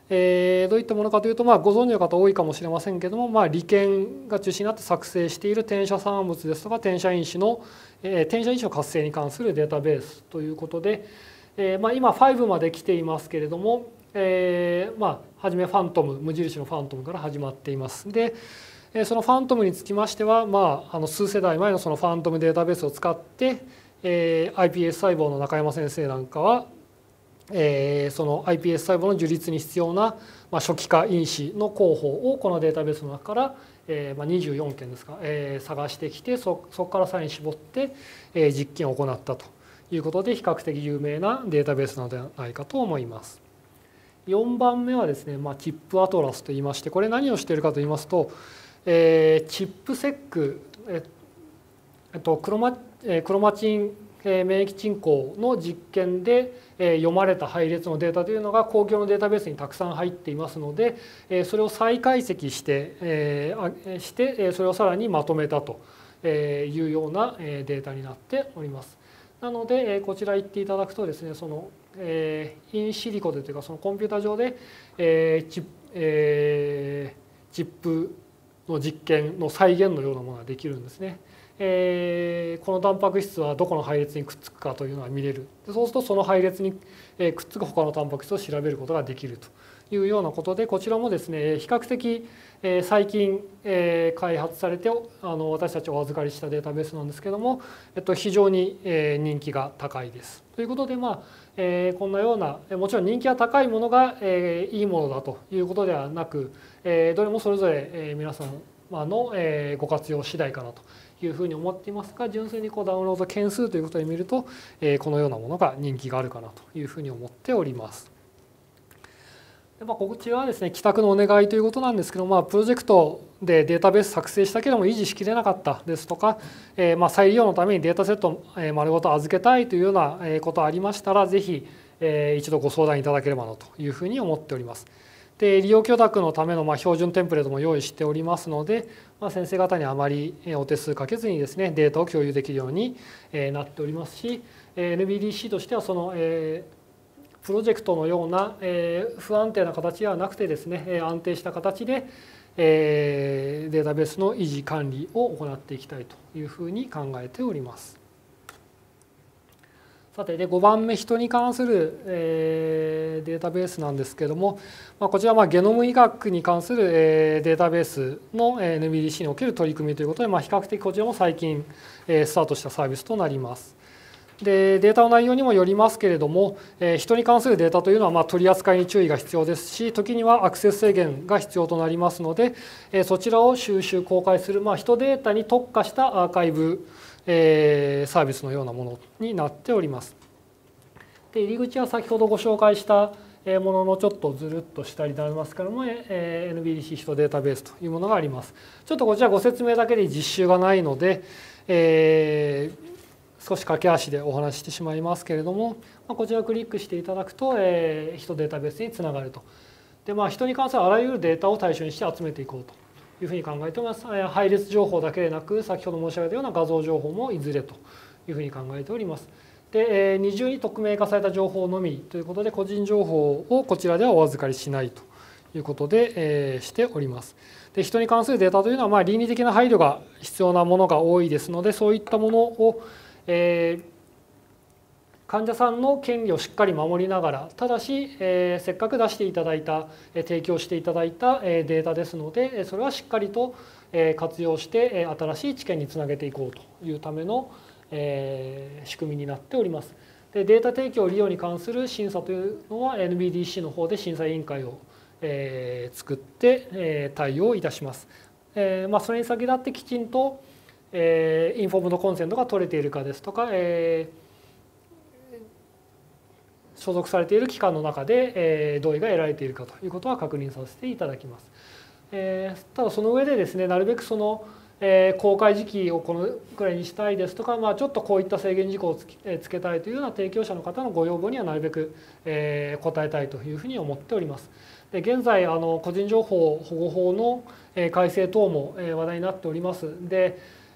えー、どういったものかというと、まあ、ご存知の方多いかもしれませんけども、まあ、理研が中心になって作成している転写産物ですとか転写因子の、えー、転写因子の活性に関するデータベースということで、えーまあ、今ごまで来ていますけれども、えーまあ、初めファントム無印のファントムから始まっています。でそのファントムにつきましては、まあ、あの数世代前のそのファントムデータベースを使って、えー、アイピーエス 細胞の中山先生なんかはえー、その アイピーエス 細胞の樹立に必要な、まあ、初期化因子の候補をこのデータベースの中から、えーまあ、にじゅうよんけんですか、えー、探してきて そ, そこからさらに絞って、えー、実験を行ったということで比較的有名なデータベースなのではないかと思います。よんばんめはですね、まあ、チップアトラスといいまして、これ何をしているかといいますと、えー、チップセック、えっと、クロマクロマチン免疫鎮候の実験で読まれた配列のデータというのが公共のデータベースにたくさん入っていますので、それを再解析してしてそれをさらにまとめたというようなデータになっております。なのでこちら言っていただくとですね、そのインシリコでというかそのコンピュータ上でチップの実験の再現のようなものができるんですね。えー、このタンパク質はどこの配列にくっつくかというのが見れる。そうするとその配列にくっつく他のタンパク質を調べることができるというようなことで、こちらもですね比較的最近開発されてあの私たちお預かりしたデータベースなんですけども、えっと、非常に人気が高いです。ということで、まあえー、こんなようなもちろん人気が高いものが、えー、いいものだということではなく、えー、どれもそれぞれ、えー、皆さんの、えー、ご活用次第かなというふうに思っていますが、純粋にこうダウンロード件数ということで見ると、えー、このようなものが人気があるかなというふうに思っております。でまあ、こちらはですね帰宅のお願いということなんですけど、まあ、プロジェクトでデータベース作成したけども維持しきれなかったですとか、えー、まあ再利用のためにデータセット丸ごと預けたいというようなことがありましたら、ぜひ一度ご相談いただければなというふうに思っております。で利用許諾のためのまあ標準テンプレートも用意しておりますので、まあ、先生方にあまりお手数かけずにですねデータを共有できるようになっておりますし、 エヌビーディーシー としてはそのプロジェクトのような不安定な形ではなくてですね安定した形でデータベースの維持管理を行っていきたいというふうに考えております。さてでごばんめ、人に関する、えー、データベースなんですけれども、まあ、こちらはまあゲノム医学に関する、えー、データベースの エヌビーディーシー における取り組みということで、まあ、比較的こちらも最近、えー、スタートしたサービスとなります。でデータの内容にもよりますけれども、えー、人に関するデータというのはまあ取り扱いに注意が必要ですし、時にはアクセス制限が必要となりますので、えー、そちらを収集公開する、まあ、人データに特化したアーカイブえー、サービスのようなものになっております。で入り口は先ほどご紹介したもののちょっとずるっと下になりますけれども、えー、エヌビーディーシー 人データベースというものがあります。ちょっとこちらご説明だけで実習がないので、えー、少し駆け足でお話ししてしまいますけれども、まあ、こちらをクリックしていただくと、えー、人データベースにつながると。でまあ、人に関するあらゆるデータを対象にして集めていこうというふうに考えております。配列情報だけでなく、先ほど申し上げたような画像情報もいずれというふうに考えております。で、二重に匿名化された情報のみということで、個人情報をこちらではお預かりしないということで、えー、しております。で、人に関するデータというのは、まあ倫理的な配慮が必要なものが多いですので、そういったものを、えー、患者さんの権利をしっかり守りながら、ただし、えー、せっかく出していただいた、提供していただいたデータですので、それはしっかりと活用して新しい知見につなげていこうというためのえー、仕組みになっております。でデータ提供利用に関する審査というのは エヌビーディーシー の方で審査委員会を、えー、作って、えー、対応いたします。えーまあ、それに先立ってきちんと、えー、インフォームドコンセントが取れているかですとか、えー、所属されている機関の中で、えー、同意が得られているかということは確認させていただきます。えー、ただその上でですね、なるべくそのえー、公開時期をこのくらいにしたいですとか、まあ、ちょっとこういった制限事項をつけ、えー、つけたいというような提供者の方のご要望にはなるべく、えー、応えたいというふうに思っております。で現在あの個人情報保護法の改正等も話題になっております。で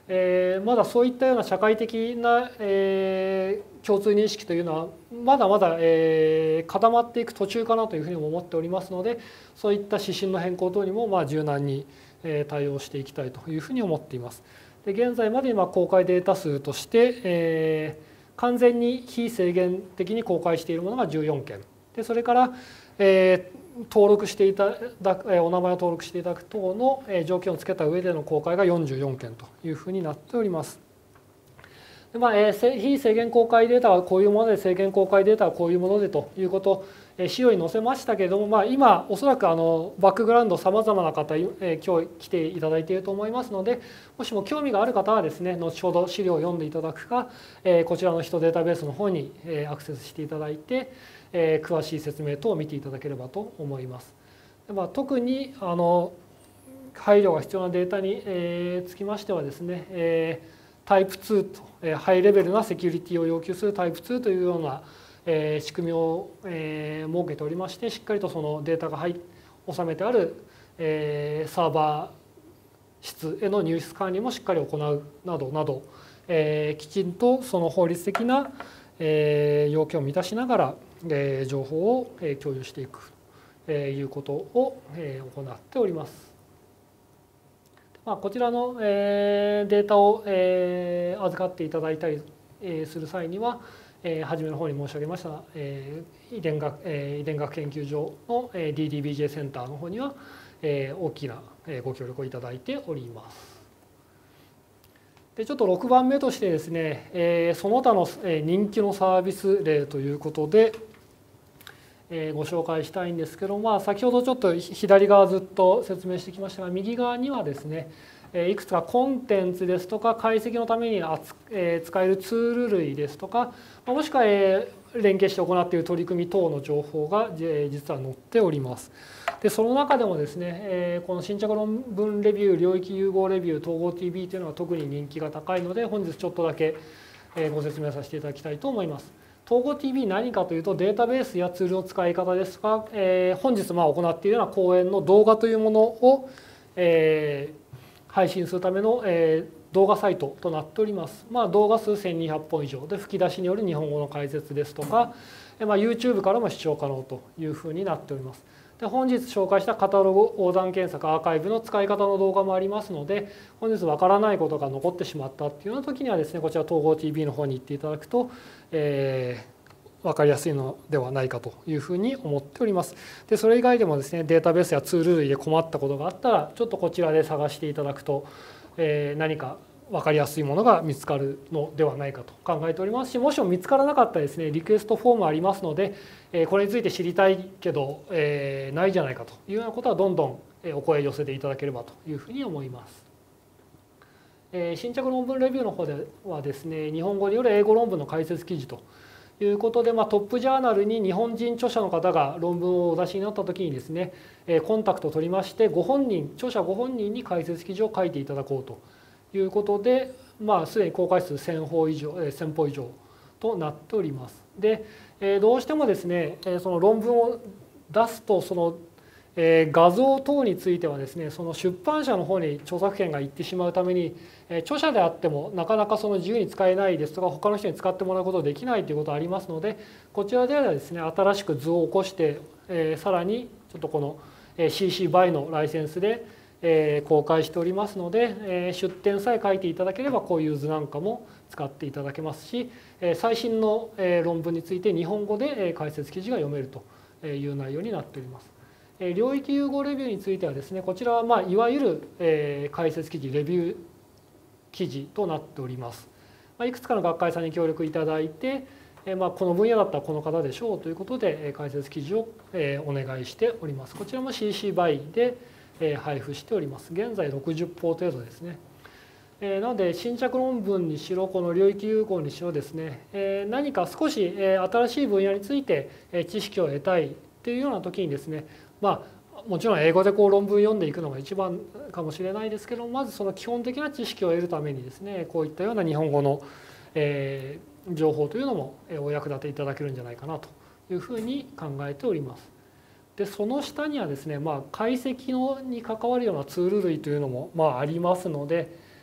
えー、まだそういったような社会的な、えー、共通認識というのはまだまだ、えー、固まっていく途中かなというふうにも思っておりますので、そういった指針の変更等にもまあ柔軟に対応していきたいというふうに思っています。で現在まで今公開データ数として、えー、完全に非制限的に公開しているものがじゅうよんけんで、それから、えー登録していただくお名前を登録していただく等の条件をつけた上での公開がよんじゅうよんけんというふうになっております。でまあ、非制限公開データはこういうもので、制限公開データはこういうものでということを資料に載せましたけれども、まあ、今おそらくあのバックグラウンドさまざまな方今日来ていただいていると思いますので、もしも興味がある方はですね、後ほど資料を読んでいただくか、こちらの人データベースの方にアクセスしていただいて、えー、詳しい説明等を見ていただければと思います。でまあ、特にあの配慮が必要なデータに、えー、つきましてはですね、えー、タイプツーと、えー、ハイレベルなセキュリティを要求するタイプツーというような、えー、仕組みを、えー、設けておりまして、しっかりとそのデータが入収めてある、えー、サーバー室への入室管理もしっかり行うなどなど、えー、きちんとその法律的な、えー、要件を満たしながら情報を共有していくということを行っております。まあ、こちらのデータを預かっていただいたりする際には、初めの方に申し上げました遺伝学、遺伝学研究所の ディーディービージェー センターの方には大きなご協力をいただいております。でちょっとろくばんめとしてですね、その他の人気のサービス例ということで、ご紹介したいんですけど、まあ、先ほどちょっと左側ずっと説明してきましたが、右側にはですね、いくつかコンテンツですとか解析のために使えるツール類ですとか、もしくは連携して行っている取り組み等の情報が実は載っております。でその中でもですね、この新着論文レビュー、領域融合レビュー、統合 ティービー というのが特に人気が高いので、本日ちょっとだけご説明させていただきたいと思います。統合 ティービー 何かというと、データベースやツールの使い方ですとか、えー、本日まあ行っているような講演の動画というものを、えー、配信するための、えー、動画サイトとなっております。まあ、動画数せんにひゃっぽん以上で、吹き出しによる日本語の解説ですとか、まあ、YouTube からも視聴可能というふうになっております。で本日紹介したカタログ横断検索アーカイブの使い方の動画もありますので、本日わからないことが残ってしまったっていうような時にはですね、こちら統合 ティービー の方に行っていただくと、えー、分かりやすいのではないかというふうに思っております。でそれ以外でもですね、データベースやツール類で困ったことがあったら、ちょっとこちらで探していただくと、えー、何か分かりやすいものが見つかるのではないかと考えておりますし、もしも見つからなかったらですね、リクエストフォームありますので、これについて知りたいけど、えー、ないじゃないかというようなことはどんどんお声寄せていただければというふうに思います。えー、新着論文レビューの方ではですね、日本語による英語論文の解説記事ということで、まあ、トップジャーナルに日本人著者の方が論文をお出しになった時にですね、コンタクトを取りまして、ご本人著者ご本人に解説記事を書いていただこうということで、まあ、すでに公開数せんほ以上、せんほ以上となっております。で、どうしてもですね、その論文を出すと、その画像等についてはですね、その出版社の方に著作権がいってしまうために、著者であってもなかなかその自由に使えないですとか、他の人に使ってもらうことができないということがありますので、こちらではですね、新しく図を起こして、さらにちょっとこの シーシー バイのライセンスで公開しておりますので、出典さえ書いていただければこういう図なんかも使っていただけますし、最新の論文について日本語で解説記事が読めるという内容になっております。領域融合レビューについてはですね、こちらはまあいわゆる解説記事、レビュー記事となっております。いくつかの学会さんに協力いただいて、まあこの分野だったらこの方でしょうということで解説記事をお願いしております。こちらも シーシー バイで配布しております。現在ろくじゅっぽう程度ですね。なので新着論文にしろ、この領域融合にしろですね、何か少し新しい分野について知識を得たいというような時にですね、まあもちろん英語でこう論文読んでいくのが一番かもしれないですけど、まずその基本的な知識を得るためにですね、こういったような日本語の情報というのもお役立ていただけるんじゃないかなというふうに考えております。でその下にはですね、まあ、解析のに関わるようなツール類というのもまあありますので、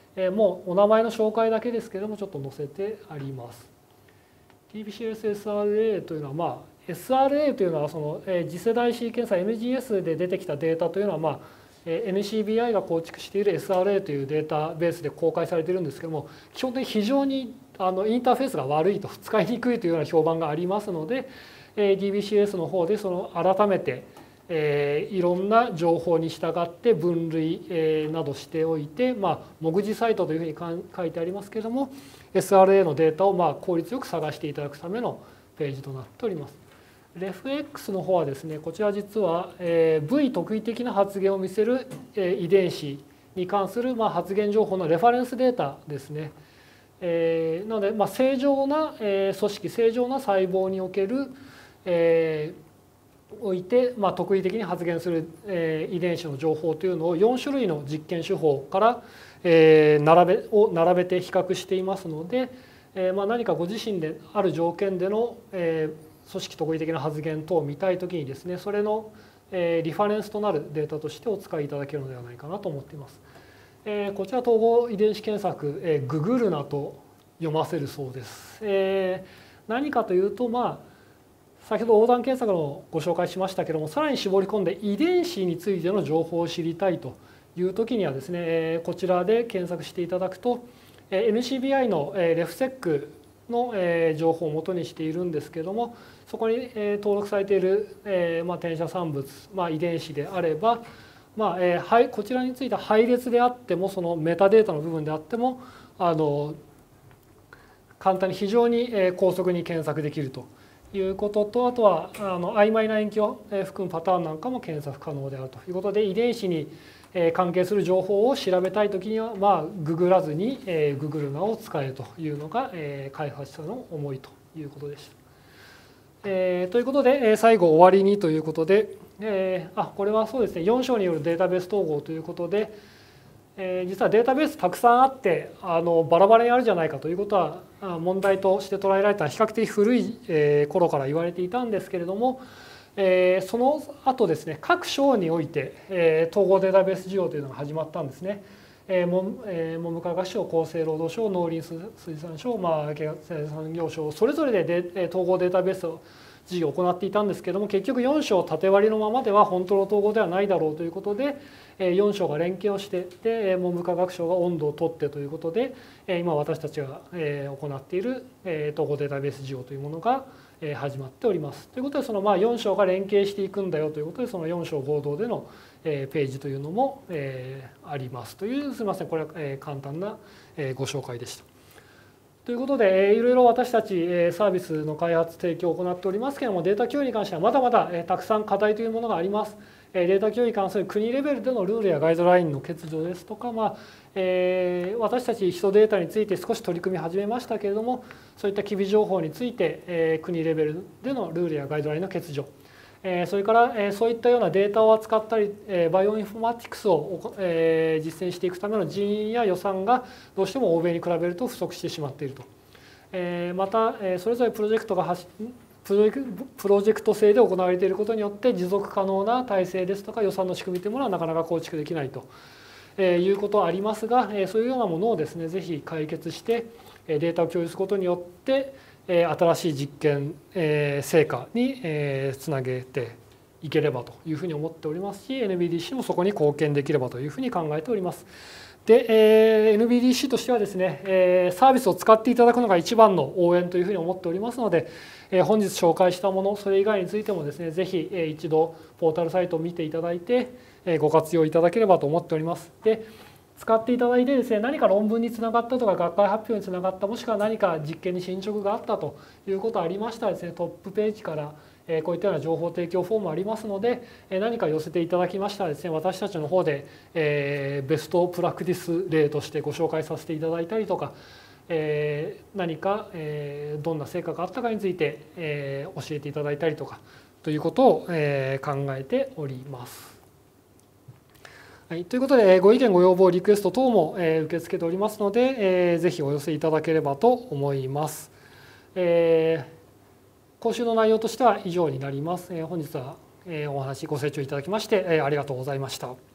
えー、もうお名前の紹介だけですけれどもちょっと載せてあります。ディービーシーエスエスアールエー というのは、まあ、エスアールエー というのはその、えー、次世代シーケンサー エムジーエス で出てきたデータというのは、まあ、えー、エヌシービーアイ が構築している エスアールエー というデータベースで公開されているんですけども、基本的に非常にあのインターフェースが悪いと、使いにくいというような評判がありますので、えー、ディービーシーエス の方でその改めて、えー、いろんな情報に従って分類、えー、などしておいて、まあ、目次サイトというふうに書いてありますけれども、エスアールエー のデータをまあ効率よく探していただくためのページとなっております。レフエックス の方はですね、こちら実は V 特異的な発現を見せる遺伝子に関するまあ発現情報のレファレンスデータですね。なのでまあ正常な組織、正常な細胞におけるおいてまあ特異的に発現する遺伝子の情報というのをよん種類の実験手法から並べを並べて比較していますので、まあ何かご自身である条件での組織特異的な発現等を見たいときにですね、それのリファレンスとなるデータとしてお使いいただけるのではないかなと思っています。こちら統合遺伝子検索、ググルナと読ませるそうです。何かというと、まあ先ほど横断検索のご紹介しましたけども、さらに絞り込んで遺伝子についての情報を知りたいという時にはですね、こちらで検索していただくと エヌシービーアイ のレフセックの情報を元にしているんですけども、そこに登録されているまあ転写産物、まあ、遺伝子であれば、まあ、こちらについては配列であってもそのメタデータの部分であってもあの簡単に非常に高速に検索できるということと、あとはあの曖昧な延期を含むパターンなんかも検索可能であるということで、遺伝子に関係する情報を調べたいときには、まあ、ググらずにググルナを使えるというのが開発者の思いということでした。えー、ということで最後終わりにということで、えー、あこれはそうですね、よん章によるデータベース統合ということで、えー、実はデータベースたくさんあってあのバラバラにあるじゃないかということは問題として捉えられた比較的古い頃から言われていたんですけれども、えー、その後ですね、各省において、えー、統合データベース事業というのが始まったんですね。えー文えー、文部科学省、厚生労働省、農林水産省、まあ、経済産業省、それぞれでで統合データベース事業を行っていたんですけれども、結局よん章縦割りのままでは本当の統合ではないだろうということで、よん章が連携をして、で文部科学省が温度を取ってということで、今私たちが行っている統合データベース事業というものが始まっております。ということで、そのまあよん章が連携していくんだよということで、そのよん章合同でのページというのもありますという、すみません、これは簡単なご紹介でした。ということで、いろいろ私たちサービスの開発提供を行っておりますけれども、データ共有に関してはまだまだたくさん課題というものがあります。データ共有に関する国レベルでのルールやガイドラインの欠如ですとか、まあえー、私たち人データについて少し取り組み始めましたけれども、そういった機微情報について、えー、国レベルでのルールやガイドラインの欠如、えー、それから、えー、そういったようなデータを扱ったり、えー、バイオインフォマティクスを、えー、実践していくための人員や予算がどうしても欧米に比べると不足してしまっていると。えー、また、えー、それぞれプロジェクトが発プロジェクト制で行われていることによって持続可能な体制ですとか予算の仕組みというものはなかなか構築できないということはありますが、そういうようなものをですね、ぜひ解決してデータを共有することによって新しい実験成果につなげていければというふうに思っておりますし、 エヌビーディーシー もそこに貢献できればというふうに考えております。で、えー、エヌビーディーシー としてはですね、えー、サービスを使っていただくのが一番の応援というふうに思っておりますので、えー、本日紹介したもの、それ以外についてもですね、ぜひ、えー、一度ポータルサイトを見ていただいて、えー、ご活用いただければと思っております。で、使っていただいてですね、何か論文につながったとか学会発表につながった、もしくは何か実験に進捗があったということがありましたらですね、トップページからこういったような情報提供フォームありますので、何か寄せていただきましたらですね、私たちの方でベストプラクティス例としてご紹介させていただいたりとか、何かどんな成果があったかについて教えていただいたりとかということを考えております。はい、ということで、ご意見ご要望リクエスト等も受け付けておりますので、ぜひお寄せいただければと思います。えー講習の内容としては以上になります。本日はお話ご清聴いただきましてありがとうございました。